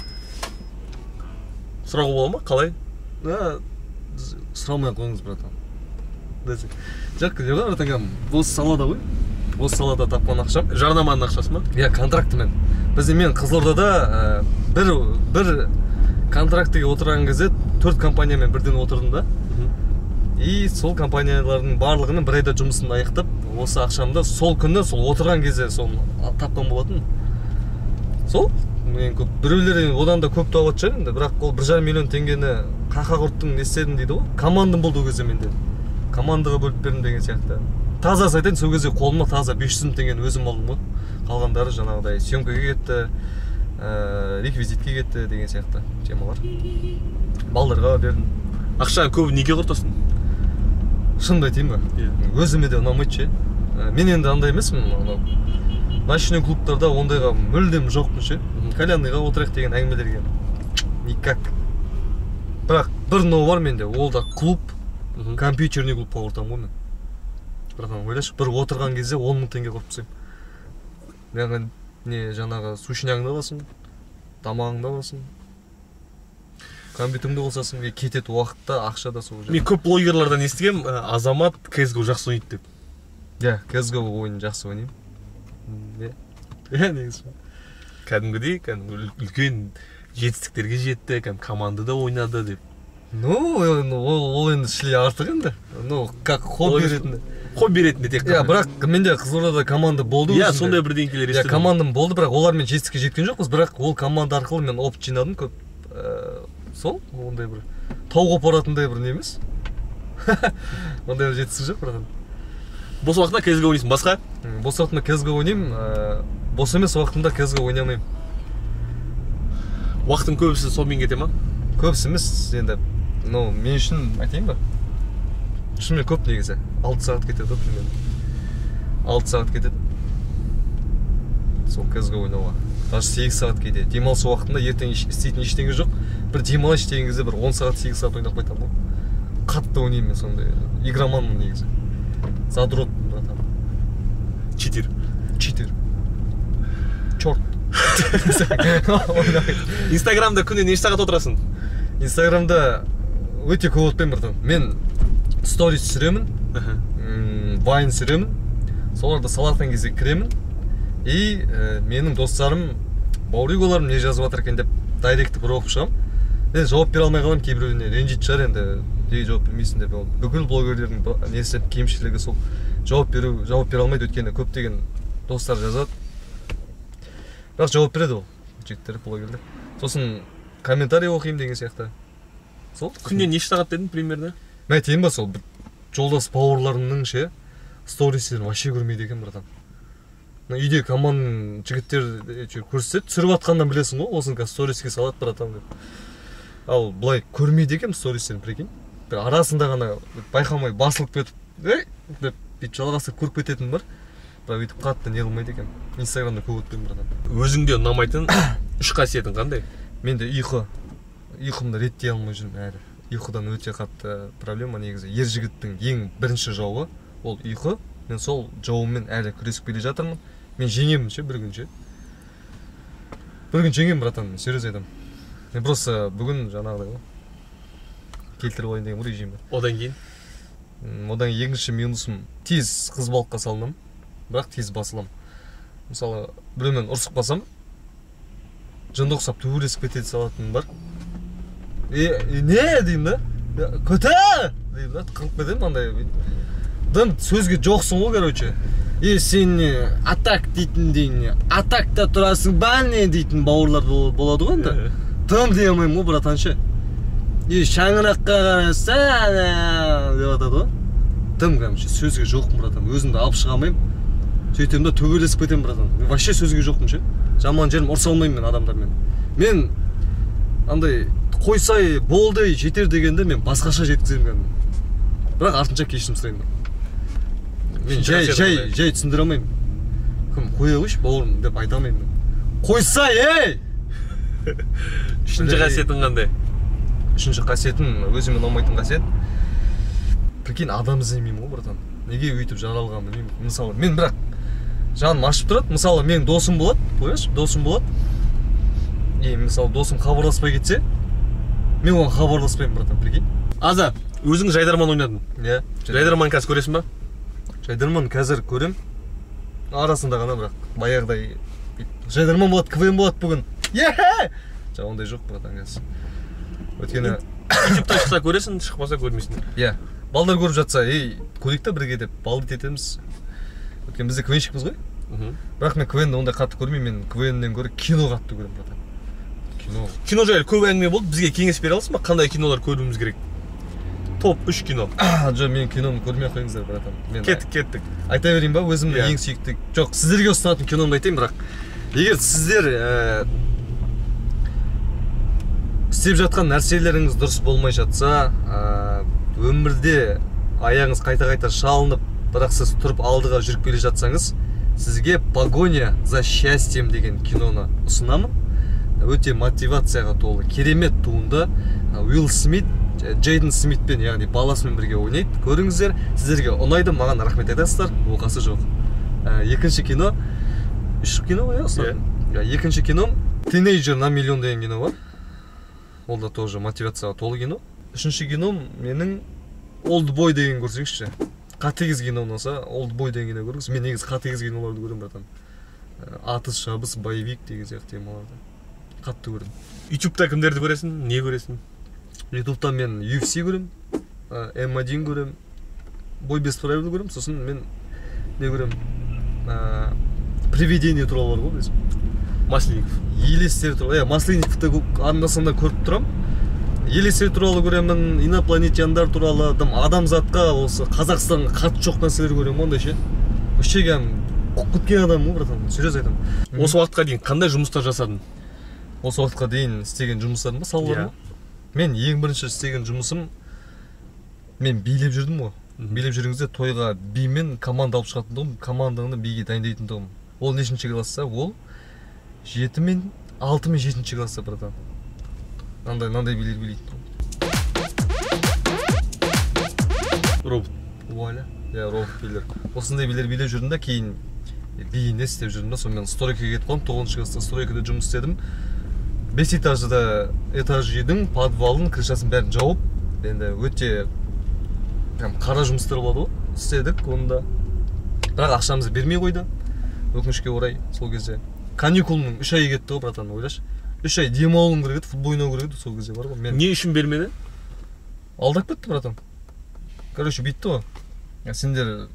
Сұрауға бола ма? Қалай? Сұрамай қойыңыз, братан. Жоқ, не ғой, братан, осы салада ғой. Осы салада тапқан ақшам. Жарнаманың ақшасы ма? Иә, контрактымен. Бізде мен Қызылордада бір бір контрактіге отырған кезде төрт компаниямен бірден отырдым да. И сол компаниялардың барлығының бір айда жұмысын аяқтап, осы ақшамды сол күні, сол отырған кезде сол тапқан болатын. Сол, мен көп, біреулер одан да көп тауып жатыр енді, бірақ ол бір жарым миллион теңгені қақа құрттың не істедім дейді ғой. Командам болды ол кезде менде. Командаға бөліп бердім деген сияқты. Таза айтайын, сол кезде қолыма таза бес жүз мың теңгені өзім алдым ғой. Қалғандары жаңағыдай съемкаға кетті, реквизитке кетті деген сияқты темалар. Балдарға бердім. Ақшаны көбі неге құртасың? Шынымды айтайын ба? Өзіме де ұнамайды ше. Мен енді андай емеспін, ночной клубтарда ондайға мүлдем жоқпын ше. Кальянныйға отырайық деген әңгімелерге никак. Бірақ бір но бар менде, ол да клуб, компьютерный клубқа ортам ғой мен. Братан, ойлашы, бір отырған кезде он мың теңге құрып тастаймын. Яғни не жаңағы сушняңды аласың, тамағыңды аласың. компьютеріңде болсасын кетет уақытта ақша да сол Мен көп блогерлардан естігем, Азамат си эс го жақсы ойнайды деп. Иә, си эс го ойынын жақсы ойнаймын. Иә, негізі. Кәдімгідей, кәдімгі үлкен жетістіктерге жетті, кәдімгі командада ойнады деп. Ну, ол енді шілей артық енді. Ну, как хобби ретінде. Хобби ретінде тек қана. Иә, бірақ менде Қызылордада команда болды. Иә, сондай бірдеңкелер естідім. Иә, командам болды, бірақ олармен жетістікке жеткен жоқпыз, бірақ ол команда арқылы мен опыт жинадым көп. Сол, ондай бір тау қопаратындай бір не емес. Ондай жетістік жоқ, бірақ. Бос уақытында си эс го ойнайсың, басқа? Бос уақытында си эс го ойнаймын, бос емес уақытымда си эс го ойнай алмаймын. Уақытың көбісі сонымен кете ма? Көбісі емес, енді, ну, мен үшін айтайын ба? Шынымен көп негізі. алты сағат кетеді, примерно. алты сағат кетеді. Сол си эс го ойнауға. Даже сегіз сағат кетеді. Демалыс уақытында ертең істейтін ештеңе жоқ. Бір демалыс деген кезде бір он сағат, сегіз сағат ойнап қайтамын ғой. Қатты ойнаймын мен сондай. Игроманмын негізі. Задрот, братан. Читер. Читер. Чорт. Инстаграмда күнде неше сағат отырасың? Инстаграмда өте көп отпен, братан. Мен сторис сүремін, вайн сүремін, соларда салатқан кезде кіремін. И менің достарым, бауриголарым не жазып жатыр екен деп дайректі бір оқып шығамын. Мен жауап бере алмай қаламын, кейбіреуіне ренжитін шығар енді, неге жауап бермейсің деп. Бүкіл блогерлердің несі кемшілігі сол жауап беру, жауап бере алмайды, өйткені көптеген достар жазады. Бірақ жауап береді ол, жігіттер, блогерлер. Сосын комментарий оқимын деген сияқты. Сол? Күнде неше сағат дедің примерно? Мен айтайын ба, сол жолдас бауырларымның ше стористерін вообще көрмейді екен, братан. Үйде команданың жігіттер көрсетеді, түсіріп атқаннан білесің ғой, осыны сториске салады, братан деп. Ал былай көрмейді екен стористерін, прикинь. Бір арасында ғана байқамай басылып кетіп, ей, деп бүйтіп жалғастырып көріп кететін бар. Бірақ өйтіп қатты не қылмайды екен. Инстаграмда көп өтпеймін, братан. Өзіңде ұнамайтын үш қасиетің қандай? Менде ұйқы. Ұйқымды реттей алмай жүрмін әлі. Ұйқыдан өте қатты проблема негізі. Ер жігіттің ең бірінші жауы ол ұйқы. Мен сол жауыммен әлі күресіп келе жатырмын. Мен жеңемін ше, бір күн ше. Бір күн жеңемін, братан, серьез айтамын. Мен просто бүгін жаңағыдай ғой. Келтіріп алайын деген режим бар. Одан кейін? Одан екінші минусым тез қыз балыққа салынамын, бірақ тез басыламын. Мысалы, біреумен ұрсып қалсам, жынды ұқсап төбелесіп кетеді салатыным бар. Е, не деймін да? Көте! Деймін да, қылып кетемін андай. Дым сөзге жоқсың ғой, короче. Е, сен атак дейтін дейін, атакта тұрасың ба не дейтін бауырлар болады ғой енді. Дым дей алмаймын ғой, братаншы. Е, шаңыраққа қараса, деп атады ғой. Дым, короче, сөзге жоқпын, братан. Өзімді алып шыға алмаймын. Сөйтем да төбелесіп кетемін, братан. Мен вообще сөзге жоқпын ше. Жаман жерім ұрса алмаймын мен адамдармен. Мен андай қойсай болды жетер дегенде мен басқаша жеткіземін кәдімгі. Бірақ артынша кешірім сұраймын. Мен жай жай жай түсіндіре алмаймын. Кім қоя қойшы бауырым деп айта алмаймын. Қойсай, ей! Үшінші қасиетің қандай? Үшінші қасиетім өзіме ұнамайтын қасиет. Прикинь, адам іздемеймін ғой, братан. Неге өйтіп жаралғанын білмеймін. Мысалы, мен бірақ жаным ашып тұрады. Мысалы, менің досым болады, қояш, досым болады. И мысалы досым хабарласпай кетсе, мен оған хабарласпаймын, братан, прикинь. Аза, өзің жайдарман ойнадың. Иә. Жайдарман қазір көресің ба? Жайдарман қазір көрем. Арасында ғана, бірақ баяғыдай жайдарман болады, КВН болады бүгін. Е-хе! Жа ондай жоқ, братан, қазір. Өткені ютубта шықса көресің, шықпаса көрмейсің. Иә. Балдар көріп жатса, ей, көрейік та бірге деп балды етеміз. Өткен бізде КВНшікпіз ғой. Бірақ мен КВНді ондай қатты көрмеймін, мен КВНнен гөрі кино қатты көремін, братан. Кино. Кино жайлы көп әңгіме болды, бізге кеңес бере аласың ба? Қандай кинолар көруіміз керек? Топ үш кино. Жо, мен киноны көрмей қойыңыздар, братан. Кеттік, кеттік. Айта берейін ба, өзімнің ең сүйікті. Жоқ, сіздерге ұсынатын киномды айтайын, бірақ егер сіздер істеп жатқан нәрселеріңіз дұрыс болмай жатса, өмірде аяғыңыз қайта-қайта шалынып, бірақ сіз тұрып алдыға жүріп келе жатсаңыз, сізге «Погоня за счастьем» деген киноны ұсынамын. Өте мотивацияға толы, керемет туынды. Уилл Смит, Джейден Смитпен, яғни баласымен бірге ойнайды. Көріңіздер, сіздерге ұнайды, маған рахмет айтасыздар, оқасы жоқ. Екінші кино, үш кино ғой, ұсынатын. Екінші кино «Teenager на миллион» деген кино бар. ол да тоже мотивацияға толы кино. Үшінші кином менің Олдбой деген көрсеңізші. Қатыгез кино болса, Олдбой деген кино көріңіз. Мен негізі қатыгез киноларды көремін, братан. Атыс, шабыс, боевик деген сияқты темаларды қатты көрдім. ютубта кімдерді көресің, не көресің? ютубта мен ю эф си көрем, эм один көрем, бой без правил көрем, сосын мен не көрем, привидение туралы бар ғой, Масленников. елестер туралы, иә, Масленниковты анда-санда көріп тұрам. Елестер туралы көремін, инопланетяндар туралы, адамзатқа осы Қазақстанға қатты жоқ нәрселер көремін, ондай ше. Вообще күткен адам ғой, братан, серьез айтамын. Осы уақытқа дейін қандай жұмыстар жасадың? Осы уақытқа дейін істеген жұмыстарым ба, салалар ма? Мен ең бірінші істеген жұмысым, мен билеп жүрдім ғой. Билеп жүргенде тойға бимен команда алып шығатын тұғым, командаңды биге дайындайтын тұғым. Ол нешінші класса? Ол жеті мен алты мен жетінші класса, братан. Нандай, нандай билер билейтін тұғым. Робот. Уаля. Я робот билер. Осындай билер билеп жүрдім да, кейін биіне істеп жүрдім да, сонымен стройкаға кетіп қалдым. тоғызыншы класста стройкада жұмыс істедім. бес этажда этаж үйдің подвалын, крышасын бәрін жауып, енді өте қара жұмыстар болады ғой, істедік онда. Бірақ ақшамызды бермей қойды, өкінішке орай сол кезде. Каникулның үш ай кетті ғой, братан, ойлашы. үш ай демалуым керек еді, футбол ойнау керек еді сол кезде бар ғой. Не үшін бермеді? Алдап кетті, братан. Короче, бүйтті ғой. Сендер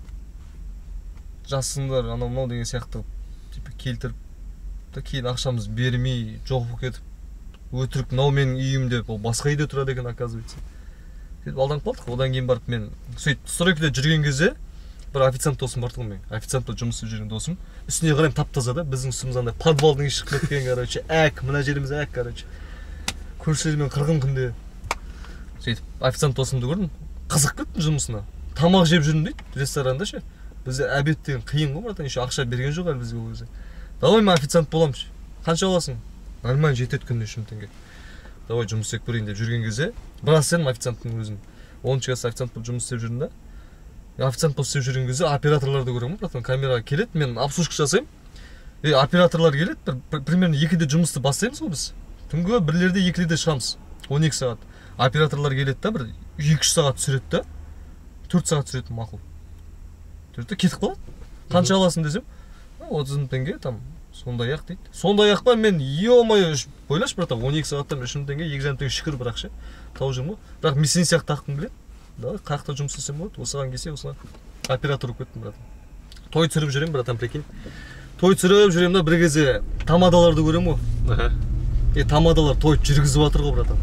жассыңдар, анау мынау деген сияқты келтіріп, кейін ақшамыз бермей, жоқ болып кетіп, өтірік, мынау менің үйім деп, ол басқа үйде тұрады екен, оказывается. Сөйтіп алданып қалдық. Одан кейін барып мен сөйтіп стройкада жүрген кезде бір официант досым бар тұғын мен. Официантта жұмыс істеп жүрген досым. Үстіне қараймын тап-таза да, біздің үстіміз андай подвалдың іші шығып кеткен, короче, әк, мына жеріміз әк, короче. Көршілермен қырғын күнде. Сөйтіп официант досымды көрдім. Қызық кеттім жұмысына. Тамақ жеп жүрмін дейді, ресторанда ше. Бізде обед деген қиын ғой, братан, еще ақша берген жоқ әлі бізге ол кезде. Давай мен официант боламын ше. Қанша аласың? Нормально жетеді күніне үш мың теңге. Давай жұмыс істеп көрейін деп жүрген кезде, біраз сенім официанттың өзін. оныншы класс официант болып жұмыс істеп жүрдім да. Официант болып істеп жүрген кезде операторларды көремін, братан, камераға келеді, мен обслужка жасаймын. И операторлар келеді, примерно екіде жұмысты бастаймыз ғой біз. Түнгі бірлерде екілерде шығамыз. он екі сағат. Операторлар келеді да, бір екі үш сағат түсіреді да. төрт сағат түсіреді мақұл. Төртте кетіп қалады. Қанша аласың десем, отыз мың теңге там сондай ақ дейді. Сондай ақ па мен ё-моё, ойлашы, братан, он екі сағаттан үш мың теңге, екі жарым теңге шүкір бірақ ше. Тауып жүрмін ғой. Бірақ мен сен сияқты таққым келеді. Давай, қаяқта жұмыс істесем болады. Осыған келсе, осыған оператор болып кеттім, братан. Той түсіріп жүремін, братан, прикинь. Той түсіріп жүремін да, бір кезде тамадаларды көремін ғой. Е, тамадалар той жүргізіп жатыр ғой, братан.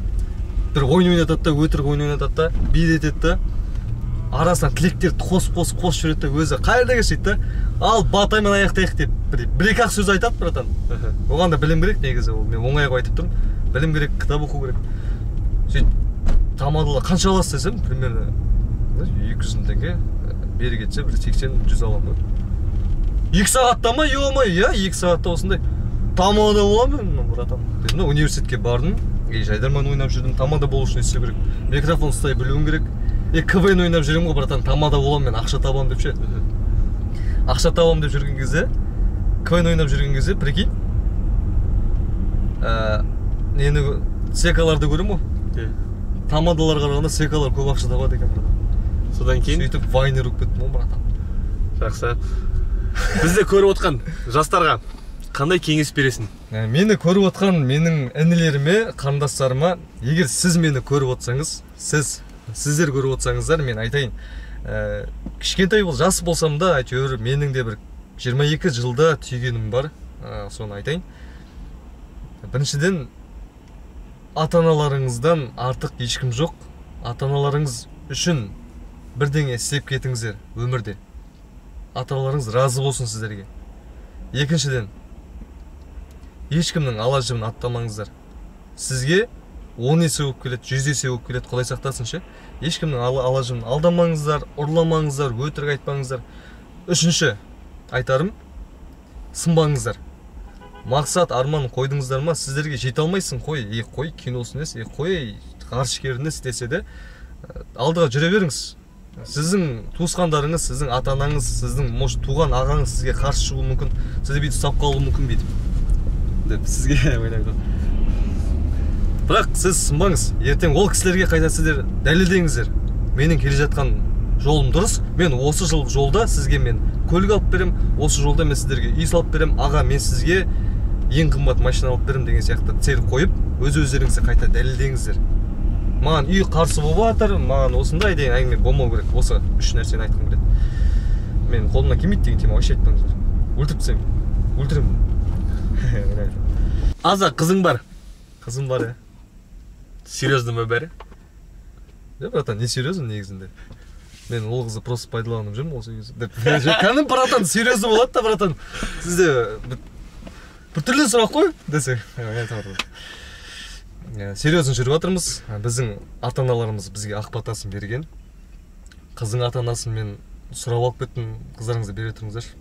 Бір ойын ойнатады да, өтірік ойын ойнатады да, билетеді да. Арасынан тілектерді қос-қос қос жүреді да, өзі қайда кешеді да. Ал батаймен аяқтайық деп бір-екі ақ сөз айтады, братан. Оған да білім керек негізі, ол мен оңайға айтып тұрмын. Білім керек, кітап оқу керек. Сөйтіп тамадалар қанша аласыз десем, примерно екі жүз мың теңге, бері кетсе бір сексен жүз аламын. екі сағатта ма, ё-моё, я екі сағатта осындай тамада боламын, братан. Дедім, университетке бардым, жайдарман ойнап жүрдім, тамада болу үшін істеу керек. Микрофон ұстай білуім керек. Е, КВН ойнап жүремін ғой, братан, тамада боламын, мен ақша табамын деп ше. Ақша табамын деп жүрген кезде, КВН ойнап жүрген кезде, прикинь, нені секаларды көремін ғой. Тамадалар қарағанда секалар көп ақша табады екен, братан. Содан кейін сөйтіп вайнер болып кеттім ғой, братан. Жақсы. Бізде көріп отқан жастарға қандай кеңес бересің? Мені көріп отқан менің інілеріме, қарындастарыма, егер сіз мені көріп отсаңыз, сіз сіздер көріп отсаңыздар, мен айтайын, кішкентай бол, жас болсам да, әйтеуір менің де бір жиырма екі жылда түйгенім бар, соны айтайын. Біріншіден, ата-аналарыңыздан артық ешкім жоқ. Ата-аналарыңыз үшін бірдеңе істеп кетіңіздер өмірде. Ата-аналарыңыз разы болсын сіздерге. Екіншіден, ешкімнің ала жібін аттамаңыздар. Сізге он есе болып келеді, жүз есе болып келеді, Құдай сақтасын ше. Ешкімнің ала жібін алдамаңыздар, ұрламаңыздар, өтірік айтпаңыздар. Үшінші айтарым, сынбаңыздар. Мақсат, арман қойдыңыздар ма, сіздерге жете алмайсың, қой, е, қой, киносын ес, е, қой, ғарышкерін десе де, алдыға жүре беріңіз. Сіздің туысқандарыңыз, сіздің ата-анаңыз, сіздің туған ағаңыз сізге қарсы шығуы мүмкін, сізді бүйтіп ұстап қалуы мүмкін бүйтіп. Деп сізге ойлаймын. бірақ сіз сынбаңыз, ертең ол кісілерге қайта сіздер дәлелдеңіздер. Менің келе жатқан жолым дұрыс, мен осы жыл жолда сізге мен көлік алып берем, осы жолда мен сіздерге үй салып берем, аға мен сізге ең қымбат машина алып берем деген сияқты цель қойып, өз-өздеріңізді қайта дәлелдеңіздер. Маған үй қарсы болып жатыр, маған осындай деген әңгіме болмау керек. Осы үш нәрсені айтқым келеді. Мен қолымнан келмейді деген тема вообще айтпаңыздар. Өлтіріп тастаймын. Өлтіремін. Аза қызың бар. Қызым бар, е. Серьезно ма бәрі? Я, братан, не серьезно негізінде. Мен ол қызды просто пайдаланып жүрмін осы кезде. Кәдімгі братан, серьезно болады да, братан. Сізде бір түрлі сұрақ қой десең. Серьезно жүріп жатырмыз. Біздің ата-аналарымыз бізге ақ батасын берген. Қыздың ата-анасын мен сұрап алып кеттім, қыздарыңызды бере тұрыңыздаршы.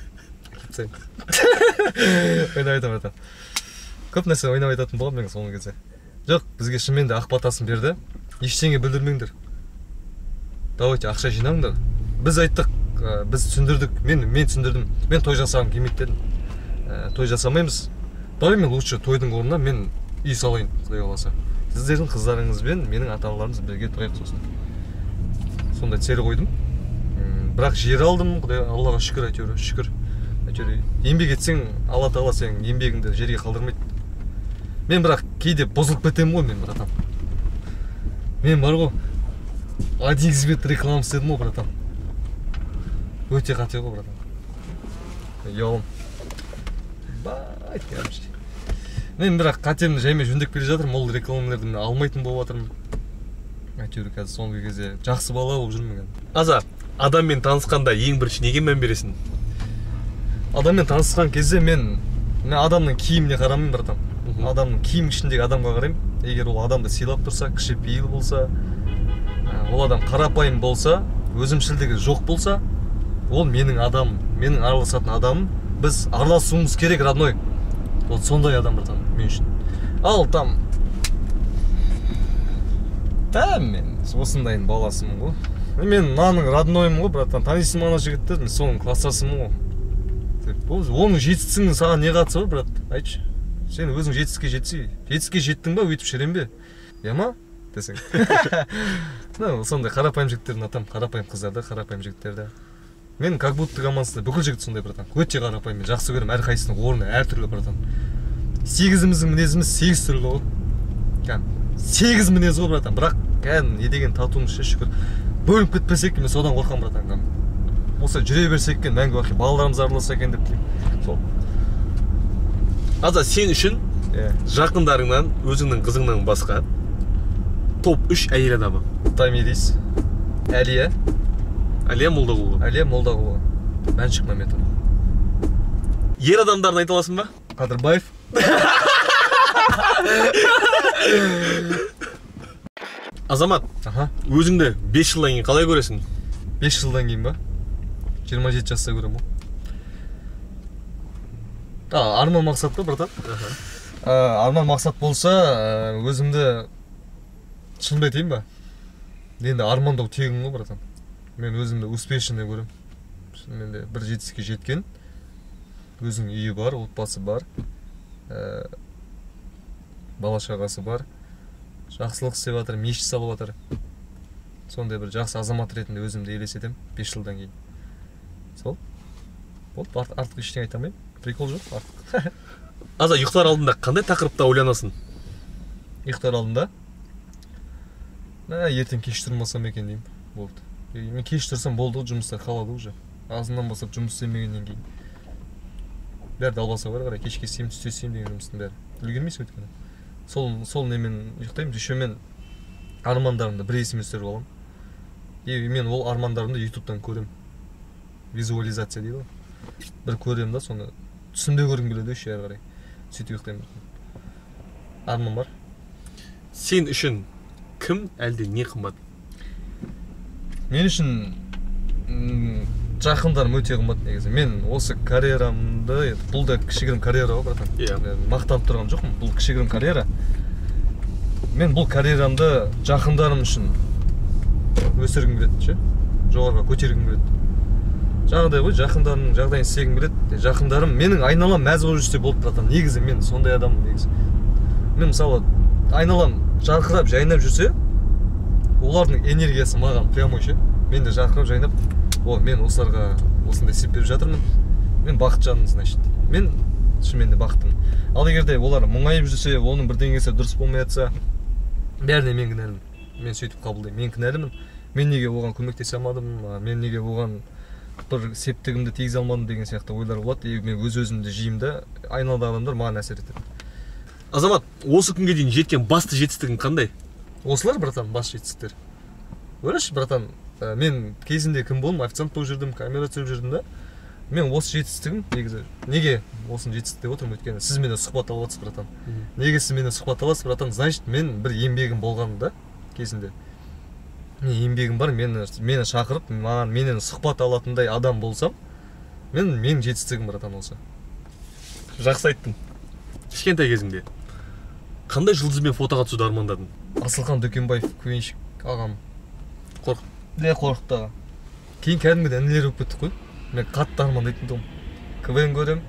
Ойнап айтам, братан. Көп нәрсе ойнап айтатын болам мен соңғы кезде. Жоқ, бізге шынымен де ақ батасын берді. Ештеңе білдірмеңдер. Давайте ақша жинаңдар. Біз айттық, біз түсіндірдік. Мен мен түсіндірдім. Мен той жасағым келмейді дедім. Той жасамаймыз. Давай мен лучше тойдың орнына мен үй салайын, Құдай қаласа. Сіздердің қыздарыңызбен менің ата-аналарымыз бірге тұрайық сосын. Сондай цель қойдым. Бірақ жер алдым, Құдай Аллаға шүкір әйтеуір, шүкір. Әйтеуір еңбек етсең, Алла Тағала сенің еңбегіңді жерге қалдырмайды. Мен бірақ кейде бұзылып кетемін ғой мен, братан. Мен бар ғой, один икс бет реклама істедім ғой, братан. Өте қате ғой, братан. Ұялым. Бай, короче. Мен бірақ қатемді жаймен жөндеп келе жатырмын, ол рекламаларды мен алмайтын болып жатырмын. Әйтеуір қазір соңғы кезде жақсы бала болып жүрмін. Аза, адаммен танысқанда ең бірінші неге мән бересің? Адаммен танысқан кезде мен мен адамның киіміне қарамын, братан. Адамның киім ішіндегі адамға қараймын. Егер ол адамды сыйлап тұрса, кішіпейіл болса, ол адам қарапайым болса, өзімшілдігі жоқ болса, ол менің адамым, менің араласатын адамым. Біз араласуымыз керек, родной. Вот сондай адам, братан, мен үшін. Ал там Та мен осындайын баласымын ғой. Мен наның роднойым ғой, братан. Танисың ана жігітті, мен соның кластасымын ғой. Оның жетістігінің саған не қатысы бар, брат? Айтшы. Сен өзің жетістікке жетсей, жетістікке жеттің ба, өйтіп шерем бе? Я ма? Десең. Сондай қарапайым жігіттерін атам, қарапайым қыздарды, қарапайым жігіттерді. Мен как будто командасында бүкіл жігіт сондай, братан. Өте қарапайым, мен жақсы көрем, әрқайсысының орны әртүрлі, братан. Сегізіміздің мінезіміз сегіз түрлі ғой. Кәм, сегіз мінез ғой, братан. Бірақ кәм, не деген татуымыз шүкір. Бөліп кетпесек, мен содан қорқам, братан. Кәм. Осы жүре берсек екен, мәңгі бақи балаларымыз араласа екен деп тілеймін. Сол. Аза, сен үшін жақындарыңнан, өзіңнің қызыңнан басқа топ үш әйел адамы. Тамирис, Әлия, Әлия Молдағұлова. Әлия Молдағұлова. Мәншік Мәметова. Ер адамдарын айта аласың ба? Қадырбаев. Азамат, өзіңді бес жылдан кейін қалай көресің? бес жылдан кейін ба? жиырма жеті жаста көрем ғой. Арман мақсат па, братан? Арман мақсат болса, өзімді шын айтайын ба? Енді армандау тегін ғой, братан. Мен өзімді успешный көрем. Менде бір жетістікке жеткен, өзінің үйі бар, отбасы бар, бала шағасы бар, жақсылық істеп жатыр, мешіт салып жатыр. Сондай бір жақсы азамат ретінде өзімді елестетем бес жылдан кейін. Сол. Болды, артық ештеңе айта алмаймын. Прикол жоқ, артық. Аза, ұйықтар алдында қандай тақырыпта ойланасың? Ұйықтар алдында? Ертең кеш тұрмасам екен деймін. Болды. Мен кеш тұрсам болды, жұмыстар қалады уже. Азынан бастап жұмыс істемегеннен кейін. Бәрі далбаса бар, қарай, кешке істеймін, түсте істеймін деген жұмыстың бәрі. Үлгермейсің өйткені. Сол немен ұйықтаймын, еще мен армандарымды бір есіме түсіріп аламын. И мен ол армандарымды ютубтан көрем. Визуализация дейді ғой. Бір көрем да, соны түсімде көргім келеді еще әрі қарай. Сөйтіп ұйықтаймын. Арман бар. Сен үшін кім әлде не қымбат? Мен үшін жақындарым өте қымбат негізі. Мен осы карьерамды, бұл да кішігірім карьера ғой, братан. Мақтанып тұрған жоқпын, бұл кішігірім карьера. Мен бұл карьерамды жақындарым үшін өсіргім келеді, жоғарға көтергім келеді. Жағдай ғой, жақындарымның жағдайын істегім келеді. Жақындарым менің айналам мәз болып жүрсе болды, братан. Негізі мен сондай адаммын негізі. Мен мысалы айналам жарқырап жайнап жүрсе, олардың энергиясы маған прямой ше. Мен де жарқырап жайнап, о, мен осыларға осындай істеп беріп жатырмын. Мен бақытжанмын, значит. Мен шынымен де бақыттымын. Ал егерде олар мұңайып жүрсе, оның бірдеңесі дұрыс болмай жатса, бәріне мен кінәлімін. Мен сөйтіп қабылдаймын. Мен кінәлімін. Мен неге оған көмектесе алмадым, мен неге оған бір септігімді тигізе алмадым деген сияқты ойлар болады. И мен өз-өзімді жеймін да, айналадағы адамдар маған әсер етеді. Азамат, осы күнге дейін жеткен басты жетістігің қандай? Осылар, братан, басты жетістіктер. Көрші, братан, мен кезінде кім болдым, официант болып жүрдім, камера түсіріп жүрдім да. Мен осы жетістігім, негізі, неге осыны жетістік деп отырмын, өйткені сіз менен сұхбат алып отырсыз, братан. Неге сіз менен сұхбат аласыз, братан? Значит, мен бір еңбегім болған да, кезінде. Мен еңбегім бар, мені мені шақырып, маған менен сұхбат алатындай адам болсам, мен менің жетістігім, братан, осы. Жақсы айттың. Кішкентай кезіңде қандай жұлдызбен фотоға түсуді армандадың? Асылхан Дөкенбаев, квенщик ағам. Қорқып. Не қорқыпты аға. Кейін кәдімгіден інілер болып кеттік қой. Мен қатты армандайтын тұғым. КВН көрем.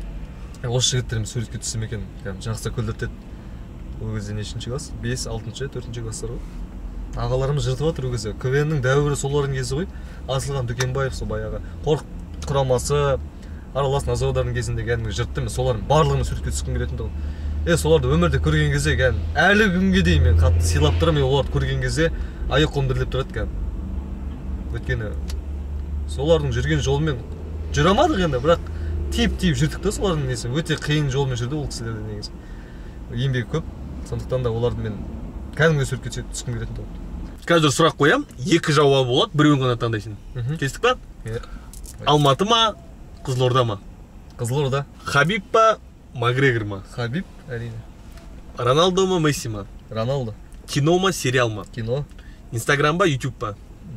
Осы жігіттерім суретке түссем екен. Жақсы күлдіртеді. Ол кезде нешінші класс? бес, алтыншы, төртінші класстар ғой. Ағаларымыз жыртып жатыр ол кезде. КВНнің дәуірі солардың кезі ғой. Асылхан Дөкенбаев сол баяғы Қорқыт құрамасы, аралас назаудардың кезінде кәдімгі жыртты. Мен солардың барлығымен суретке түскім келетін тұғым. Е, соларды өмірде көрген кезде кәдім әлі күнге дейін мен қатты сыйлап тұрамын. Мен оларды көрген кезде аяқ қолым дірілдеп тұрады кәдім. Өйткені солардың жүрген жолымен жүре алмадық енді, бірақ тиіп-тиіп жүрдік та солардың несі. Өте қиын жолмен жүрді ол кісілерде негізі. Еңбегі көп. Сондықтан да оларды мен кәдімгі суретке түскім келетін тұғым. Қазір сұрақ қоям, екі жауабы болады, біреуін ғана таңдайсың. Кестік па? Алматы ма, Қызылорда ма? Қызылорда. Хабиб па, Макгрегор ма? Хабиб, әрине. Роналдо ма, Месси ма? Роналдо. Кино ма, сериал ма? Кино. Инстаграм ба, Ютуб па?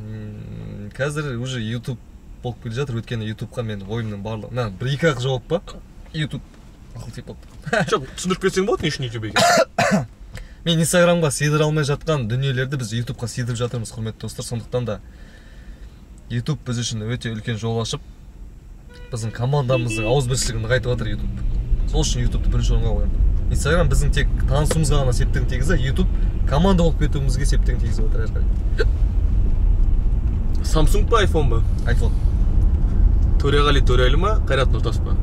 Қазір уже Ютуб болып келе жатыр, өйткені Ютубқа мен ойымның барлығы. Мына бір екі ақ жауап па? Ютуб. Ақыл тиіп болды. Жоқ, түсіндіріп берсең болады, не үшін Ютуб екен? Мен Инстаграмға сыйдыра алмай жатқан дүниелерді біз Ютубқа сыйдырып жатырмыз, құрметті достар. Сондықтан да Ютуб біз үшін өте үлкен жол ашып, біздің командамыздың ауызбіршілігін нығайтып жатыр Ютуб. Сол үшін Ютубты бірінші орынға қоямын. Инстаграм біздің тек танысуымызға ғана септігін тигізсе, Ютуб команда болып кетуімізге септігін тигізіп отыр әрқайда. Samsung па, iPhone ба? iPhone. Төреғали Төреәлі ма, Қайрат Нұртас па?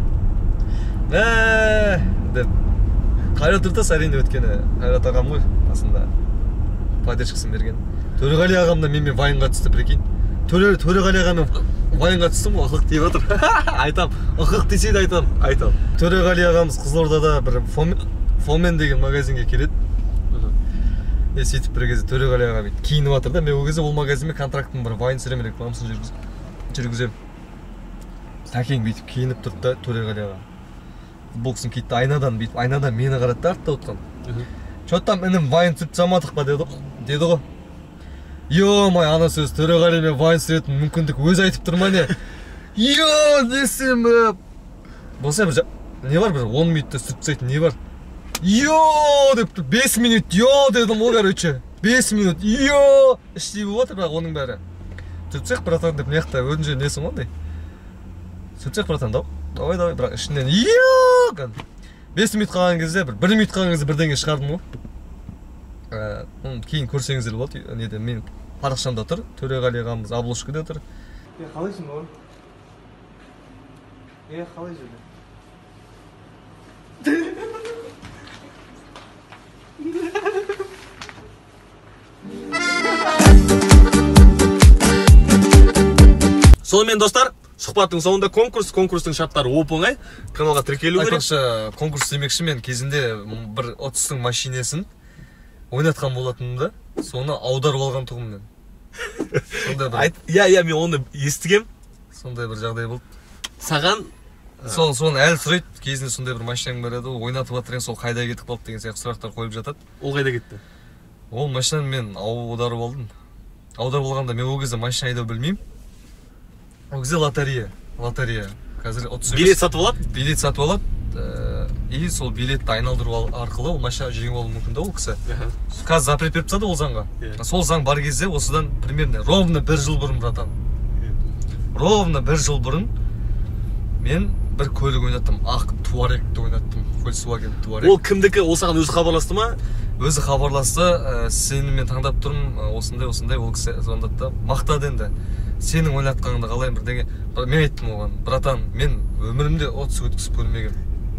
Ә, деп. Қайрат Нұртас әрине, өткені Қайрат ағам ғой, асында поддержкасын берген. Төреғали ағам да менімен вайнға түсті, прикинь. Төреғали ағаммен вайнға түстім, ықық дейіп отыр. Айтам, ықық десе де айтам. Айтам. Төреғали ағамыз Қызылордада бір Фомен деген магазинге келеді. Е, сөйтіп бір кезде Төреғали аға киініп жатыр да, мен ол кезде ол магазинмен контрактым бар, вайн түсіремін, рекламасын жүргіземін. Тәкең бүйтіп киініп тұрды да, Төреғали аға футболкасын киітті, айнадан бүйтіп, айнадан мені қарады да, артта отқан. Чо там інім вайн түсіп тастамадық па деді ғой. Йо-май, ана сөз Төреғалимен вайн түсіретін мүмкіндік өзі айтып тұр ма не? Йо, десем, болса бір не бар, бір он минутта түсіріп тастайтын не бар? Йо деп бес минут, йо дедім ол короче. бес минут, йо іштей болып отыр, бірақ оның бәрі. Сөйтсек, братан деп неқта өзінше несі ондай. Сөйтсек, братан, давай, давай, бірақ ішінен йо бес минут қалған кезде, бір бір минут қалған кезде бірдеңе шығардым ғой. Кейін көрсеңіздер болады, неде мен парақшамда тұр, Төреғали ағамыз обложкада тұр. Е, қалайсың ғой? Е, қалай жүрді? Сонымен достар, сұхбаттың соңында конкурс, конкурстың шарттары оп-оңай. Каналға тіркелу керек. Айтпақшы, конкурс демекші, мен кезінде бір отыздың машинесін ойнатқан болатынмын да, соны аударып алған тұғым мен. Сондай бір... Иә, иә, мен оны естігем. Сондай бір жағдай болды. Саған... Соны әлі сұрайды, кезінде сондай бір машинаң бар еді, ойнатып жатырген, сол қайда кетіп қалды деген сияқты сұрақтар қойып жатады. Ол қайда кетті? Ол машинаны мен аударып алдым. Аударып алғанда мен ол кезде машина айдау білмеймін. Ол кезде лотерея, лотерея. Қазір отыз билет сатып алады? Билет сатып алады. И сол билетті айналдыру арқылы ол машина жеңіп алуы мүмкін да ол кісі. Қазір запрет беріп тастады ол заңға. Сол заң бар кезде осыдан примерно ровно бір жыл бұрын, братан. Ровно бір жыл бұрын мен бір көлік ойнаттым, ақ Туарегті ойнаттым, Volkswagen Туарег. Ол кімдікі, ол саған өзі хабарласты ма? өзі хабарласты, сені мен таңдап тұрмын, осындай осындай ол кісі звондады да мақтады енді. Сенің ойлатқаныңды қалай бірдеңе. Мен айттым оған, братан, мен өмірімде отыз өткізіп көрмегенмін.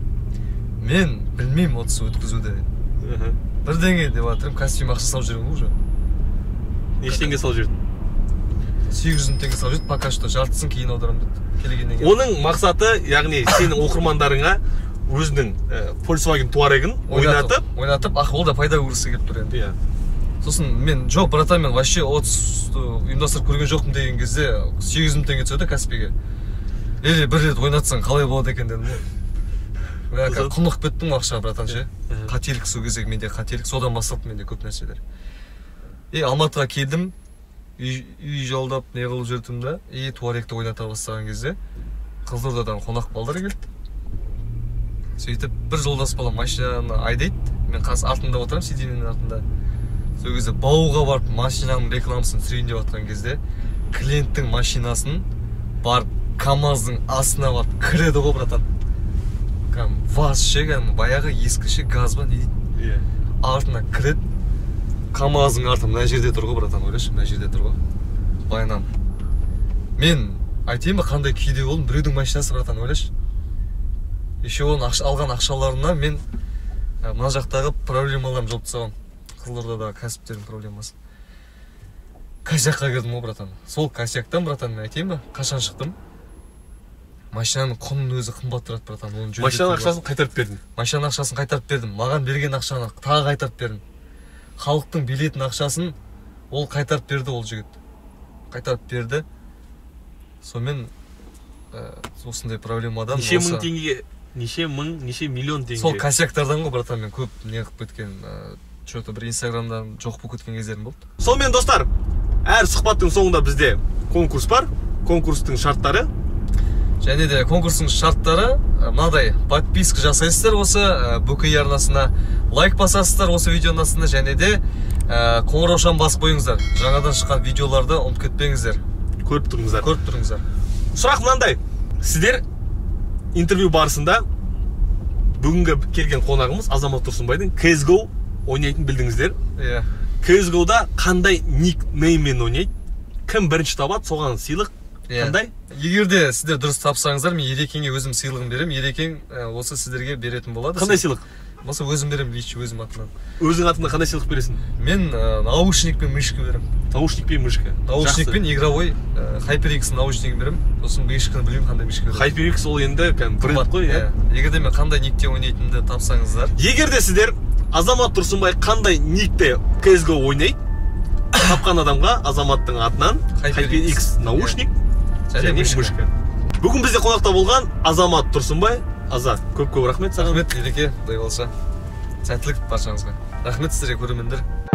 Мен білмеймін отыз өткізуді. Бірдеңе деп жатырмын, костюм ақша салып жүрмін уже. Неше теңге салып жүрдің? сегіз жүз мың теңге салып жүрді, пока что жартысын кейін аударамын деді. Келгеннен кейін. Оның мақсаты, яғни сенің оқырмандарыңа өзінің Volkswagen Touarегін ойнатып, ойнатып, ақ ол да пайда көргісі келіп тұр енді. Сосын мен жоқ, братан, мен вообще отыз ұйымдастырып көрген жоқпын деген кезде сегіз жүз мың теңге түседі Каспиге. Или бір рет ойнатсаң қалай болады екен дедім. Құнық кеттім ақша, братан ше. Қателік сол кезде менде қателік, содан басталды менде көп нәрселер. И Алматыға келдім, үй жалдап не қылып жүрдім да, и Туарегті ойната бастаған кезде Қызылордадан қонақ балдар келді. Сөйтіп бір жолдас бала машинаны айдайды, мен қас артында отырамын, сиденьенің артында. Сол кезде бауға барып машинаның рекламасын түсірейін деп жатқан кезде клиенттің машинасын барып КамАЗдың астына барып кіреді ғой, братан. Кәм ваз ше, кәм баяғы ескі ше, газ ба не дейді. Артына кіреді. КамАЗдың арты мына жерде тұр ғой, братан, ойлашы, мына жерде тұр ғой. Баянам. Мен айтайын ба қандай күйде болдым, біреудің машинасы, братан, ойлашы. Еще оның алған ақшаларына мен мына жақтағы проблемаларым жауып тастағам. Қызылордадағы кәсіптердің проблемасы. Косякқа кірдім ғой, братан. Сол косяктан, братан, мен айтайын ба, қашан шықтым? Машинаның құнының өзі қымбат тұрады, братан. Машинаның ақшасын қайтарып бердім. Машинаның ақшасын қайтарып бердім. Маған берген ақшаны тағы қайтарып бердім. Халықтың билетін ақшасын ол қайтарып берді, ол жігіт. Қайтарып берді. Сонымен осындай проблемадан неше мың теңге, неше мың, неше миллион теңге. Сол косяктардан ғой, братан, мен көп не қылып кеткен, что-то бір инстаграмдан жоқ болып кеткен кездерім болды. Сонымен достар, әр сұхбаттың соңында бізде конкурс бар. Конкурстың шарттары. Және де конкурстың шарттары мынадай: подписка жасайсыздар осы БК арнасына, лайк басасыздар осы видеоның астына, және де қоңыраушан басып қойыңыздар. Жаңадан шыққан видеоларды ұмытып кетпеңіздер. Көріп тұрыңыздар. Көріп тұрыңыздар. Сұрақ мынандай: сіздер интервью барысында бүгінгі келген қонағымыз Азамат Тұрсынбайдың си эс го ойнайтын білдіңіздер. Иә. си эс года қандай никнейммен ойнайды? Кім бірінші табады, соған сыйлық қандай? Егер де сіздер дұрыс тапсаңыздар, мен Ерекеңе өзім сыйлығын берем. Ерекең осы сіздерге беретін болады. Қандай сыйлық? Болса өзім берем, лично өзім атынан. Өзің атынан қандай сыйлық бересің? Мен наушник пен мышка берем. Наушник пен мышка. Наушник пен игровой HyperX наушнигін берем. Сосын мышканы білмеймін қандай мышка берем. HyperX ол енді бренд қой, иә. Егер де мен қандай никте ойнайтынымды тапсаңыздар. Егер де сіздер Азамат Тұрсынбай қандай никте си эс го ойнайды тапқан адамға Азаматтың атынан HyperX наушник және мышка. Бүгін бізде қонақта болған Азамат Тұрсынбай. Аза, көп-көп рахмет саған. Рахмет, Ереке, құдай болса. Сәттілік баршаңызға. Рахмет сіздерге, көрермендер.